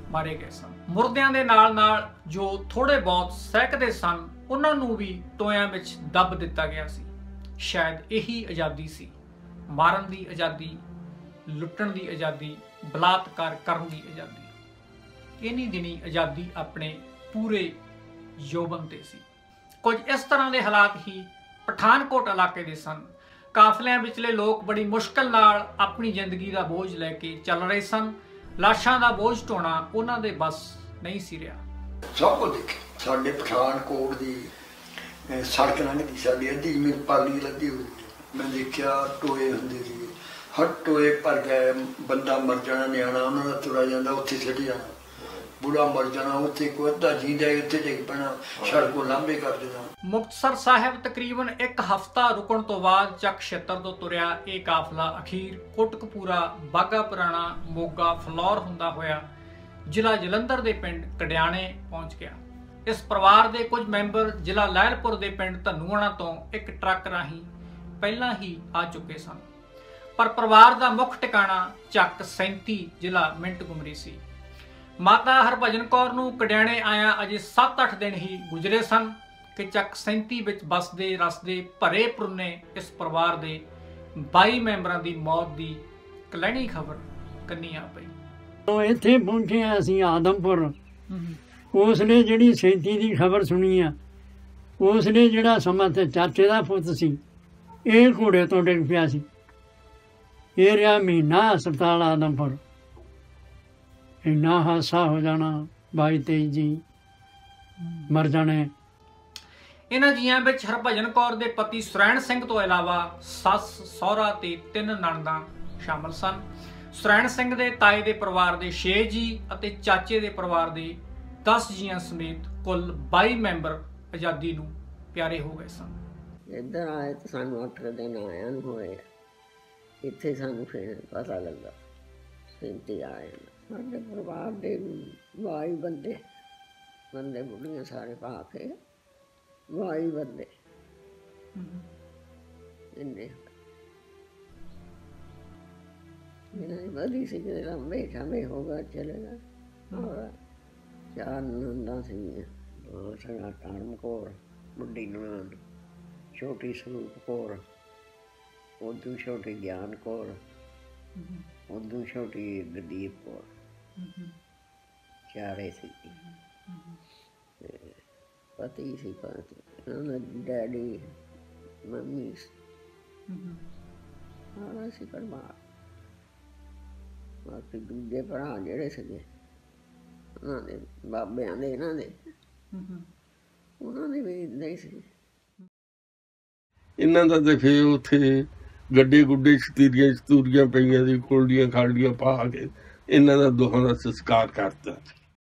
S6: ਮਾਰੇ ਗਏ ਸਨ। ਮੁਰਦਿਆਂ ਦੇ ਨਾਲ ਨਾਲ ਜੋ ਥੋੜੇ ਬਹੁਤ ਸਹਿਕਦੇ ਸਨ ਉਹਨਾਂ ਨੂੰ ਵੀ ਟੋਇਆਂ ਵਿੱਚ ਦੱਬ ਦਿੱਤਾ ਗਿਆ ਸੀ। ਸ਼ਾਇਦ ਇਹੀ ਆਜ਼ਾਦੀ ਸੀ, ਮਾਰਨ ਦੀ ਆਜ਼ਾਦੀ, ਲੁੱਟਣ ਦੀ ਆਜ਼ਾਦੀ, ਬਲਾਤਕਾਰ ਕਰਨ ਦੀ ਆਜ਼ਾਦੀ। ਇੰਨੀ ਦਿਨੀ ਆਜ਼ਾਦੀ ਆਪਣੇ ਪੂਰੇ ਯੋਬਨ ਤੇ ਸੀ। ਕੁਝ ਇਸ ਤਰ੍ਹਾਂ ਦੇ ਹਾਲਾਤ ਹੀ ਪਠਾਨਕੋਟ ਇਲਾਕੇ ਦੇ ਸਨ। ਕਾਫਲਿਆਂ ਵਿਚਲੇ ਲੋਕ ਬੜੀ ਮੁਸ਼ਕਲ ਨਾਲ ਆਪਣੀ ਜ਼ਿੰਦਗੀ ਦਾ ਬੋਝ ਲੈ ਕੇ ਚੱਲ ਰਹੇ ਸਨ। ਲਾਸ਼ਾਂ ਦਾ ਬੋਝ ਢੋਣਾ ਉਹਨਾਂ ਦੇ ਬਸ ਨਹੀਂ ਸੀ ਰਿਹਾ।
S2: ਸਭ ਕੁਝ ਦੇਖੇ ਸਾਡੇ ਪਠਾਨਕੋਟ ਦੀ ਅਹ ਸੜਕ ਲੰਘਦੀ, ਸਾਡੀ ਅੱਧੀ ਜ਼ਮੀਨ ਪਾਲੀ ਲੱਗੀ ਹੋਈ। ਮੈਂ ਦੇਖਿਆ ਟੋਏ ਹੁੰਦੇ ਸੀ, ਹਰ ਟੋਏ ਭਰ ਗਏ, ਬੰਦਾ ਮਰ ਜਾਣਾ, ਨਿਆਣਾ ਉਹਨਾਂ ਦਾ ਤੁਰਿਆ ਜਾਂਦਾ, ਉੱਥੇ ਸਿੱਟ ਜਾਣਾ, ਬੁੜਾ ਮਰ ਜਾਣਾ, ਉੱਥੇ ਕੋਈ ਅੱਧਾ ਜੀਂਦਾ ਉੱਥੇ ਡਿੱਗ ਪੈਣਾ, ਸੜਕੋਂ ਲਾਂਭੇ ਕਰ ਦੇਣਾ।
S6: ਮੁਕਤਸਰ ਸਾਹਿਬ ਤਕਰੀਬਨ ਇੱਕ ਹਫ਼ਤਾ ਰੁਕਣ ਤੋਂ ਬਾਅਦ ਚੱਕ ਛਿੱਤਰ ਤੋਂ ਤੁਰਿਆ ਇਹ ਕਾਫਲਾ ਅਖੀਰ ਕੋਟਕਪੂਰਾ, ਬਾਘਾ ਪੁਰਾਣਾ, ਮੋਗਾ, ਫਲੌਰ ਹੁੰਦਾ ਹੋਇਆ ਜ਼ਿਲ੍ਹਾ ਜਲੰਧਰ ਦੇ ਪਿੰਡ ਕਡਿਆਣੇ ਪਹੁੰਚ ਗਿਆ। ਇਸ ਪਰਿਵਾਰ ਦੇ ਕੁਝ ਮੈਂਬਰ ਜ਼ਿਲ੍ਹਾ ਲਹਿਲਪੁਰ ਦੇ ਪਿੰਡ ਧਨੂਆਣਾ ਤੋਂ ਇੱਕ ਟਰੱਕ ਰਾਹੀਂ ਪਹਿਲਾਂ ਹੀ ਆ ਚੁੱਕੇ ਸਨ, ਪਰ ਪਰਿਵਾਰ ਦਾ ਮੁੱਖ ਟਿਕਾਣਾ ਚੱਕ ਸੈਂਤੀ ਜ਼ਿਲ੍ਹਾ ਮਿੰਟਗੁਮਰੀ ਸੀ। ਮਾਤਾ ਹਰਭਜਨ ਕੌਰ ਨੂੰ ਕਡਿਆਣੇ ਆਇਆ ਅਜੇ ਸੱਤ ਅੱਠ ਦਿਨ ਹੀ ਗੁਜ਼ਰੇ ਸਨ ਕਿ ਚੱਕ ਸੈਂਤੀ ਵਿੱਚ ਬਸਦੇ ਰਸਦੇ ਭਰੇ ਪੁਰਨੇ ਇਸ ਪਰਿਵਾਰ ਦੇ ਬਾਈ ਮੈਂਬਰਾਂ ਦੀ ਮੌਤ ਦੀ ਕਲੈਣੀ ਖਬਰ ਕੰਨੀ ਆ ਪਈ।
S1: ਇੱਥੇ ਪਹੁੰਚੇ ਹਾਂ ਅਸੀਂ ਆਦਮਪੁਰ। ਉਸ ਨੇ ਜਿਹੜੀ ਸੈਂਤੀ ਦੀ ਖਬਰ ਸੁਣੀ ਆ, ਉਸ ਨੇ ਜਿਹੜਾ ਸਮਾਂ ਤੇ ਚਾਚੇ ਦਾ ਪੁੱਤ ਸੀ ਇਹ ਘੋੜੇ ਤੋਂ ਡਿੱਗ ਪਿਆ ਸੀ। ਇਹ ਰਿਹਾ ਮਹੀਨਾ ਹਸਪਤਾਲ ਆਦਮਪੁਰ। ਇੰਨਾ ਹਾਦਸਾ ਹੋ ਜਾਣਾ, ਬਾਈ ਤੇਈ ਜੀ ਮਰ ਜਾਣੇ।
S6: ਇਹਨਾਂ ਜੀਆਂ ਵਿੱਚ ਹਰਭਜਨ ਕੌਰ ਦੇ ਪਤੀ ਸੁਰੈਣ ਸਿੰਘ ਤੋਂ ਇਲਾਵਾ ਸੱਸ, ਸਹੁਰਾ ਤੇ ਤਿੰਨ ਨਣਦਾਂ ਸ਼ਾਮਲ ਸਨ। ਸੁਰੈਣ ਸਿੰਘ ਦੇ ਤਾਏ ਦੇ ਪਰਿਵਾਰ ਦੇ ਛੇ ਜੀ ਅਤੇ ਚਾਚੇ ਦੇ ਪਰਿਵਾਰ ਦੇ ਦਸ ਜੀਆਂ ਸਮੇਤ ਕੁੱਲ ਬਾਈ ਮੈਂਬਰ ਆਜ਼ਾਦੀ ਨੂੰ ਪਿਆਰੇ ਹੋ ਗਏ ਸਨ।
S8: ਇੱਧਰ ਆਏ ਤਾਂ ਸਾਨੂੰ ਅੱਠ ਦਿਨ ਆਇਆ ਨੂੰ ਹੋਏ। ਇੱਥੇ ਸਾਨੂੰ ਫਿਰ ਪਤਾ ਲੱਗਾ ਸੈਂਤੀ ਆਏ। ਸਾਡੇ ਪਰਿਵਾਰ ਦੇ ਬਾਈ ਬੰਦੇ ਬੰਦੇ ਬੁੱਢੀਆਂ ਸਾਰੇ ਪਾ ਕੇ ਬਾਈ ਬੰਦੇ ਇੰਨੇ ਇਹਨਾਂ ਦੀ ਬੜੀ ਸੀ ਕਿ ਲੰਬੇ ਸਮੇਂ ਹੋ ਗਿਆ ਚਲੇਗਾ। ਔਰ ਚਾਰ ਨੰਦਾਂ ਸੀਗੀਆਂ, ਸਾਡਾ ਧਰਮ ਕੌਰ ਬੁੱਢੀ ਨਨਾਣ, ਛੋਟੀ ਸਰੂਪ ਕੌਰ, ਉਦੋਂ ਛੋਟੀ ਗਿਆਨ ਕੌਰ, ਉਦੋਂ ਛੋਟੀ ਗਦੀਪ ਕੌਰ, ਚਾਰੇ ਸੀ। ਪਤੀ ਸੀ ਪਤੀ, ਉਹਨਾਂ ਦੀ ਡੈਡੀ, ਮੰਮੀ ਆਣਾ ਸੀ ਪਰਿਵਾਰ। ਬਾਕੀ ਦੂਜੇ ਭਰਾ ਜਿਹੜੇ ਸੀਗੇ ਉਹਨਾਂ ਦੇ ਬਾਬਿਆਂ ਦੇ, ਇਹਨਾਂ ਦੇ ਉਹਨਾਂ ਦੇ ਵੀ ਇੱਦਾਂ ਹੀ ਸੀ।
S4: ਇਹਨਾਂ ਦਾ ਤੇ ਫਿਰ ਉੱਥੇ ਗੱਡੇ ਗੁੱਡੇ ਛਤੀਰੀਆਂ ਛਤੂਰੀਆਂ ਪਈਆਂ ਸੀ, ਕੋਲਡੀਆਂ ਖਾਲਡੀਆਂ ਪਾ ਕੇ ਇਹਨਾਂ ਦਾ ਦੋਹਾਂ ਦਾ ਸੰਸਕਾਰ ਕਰਤਾ।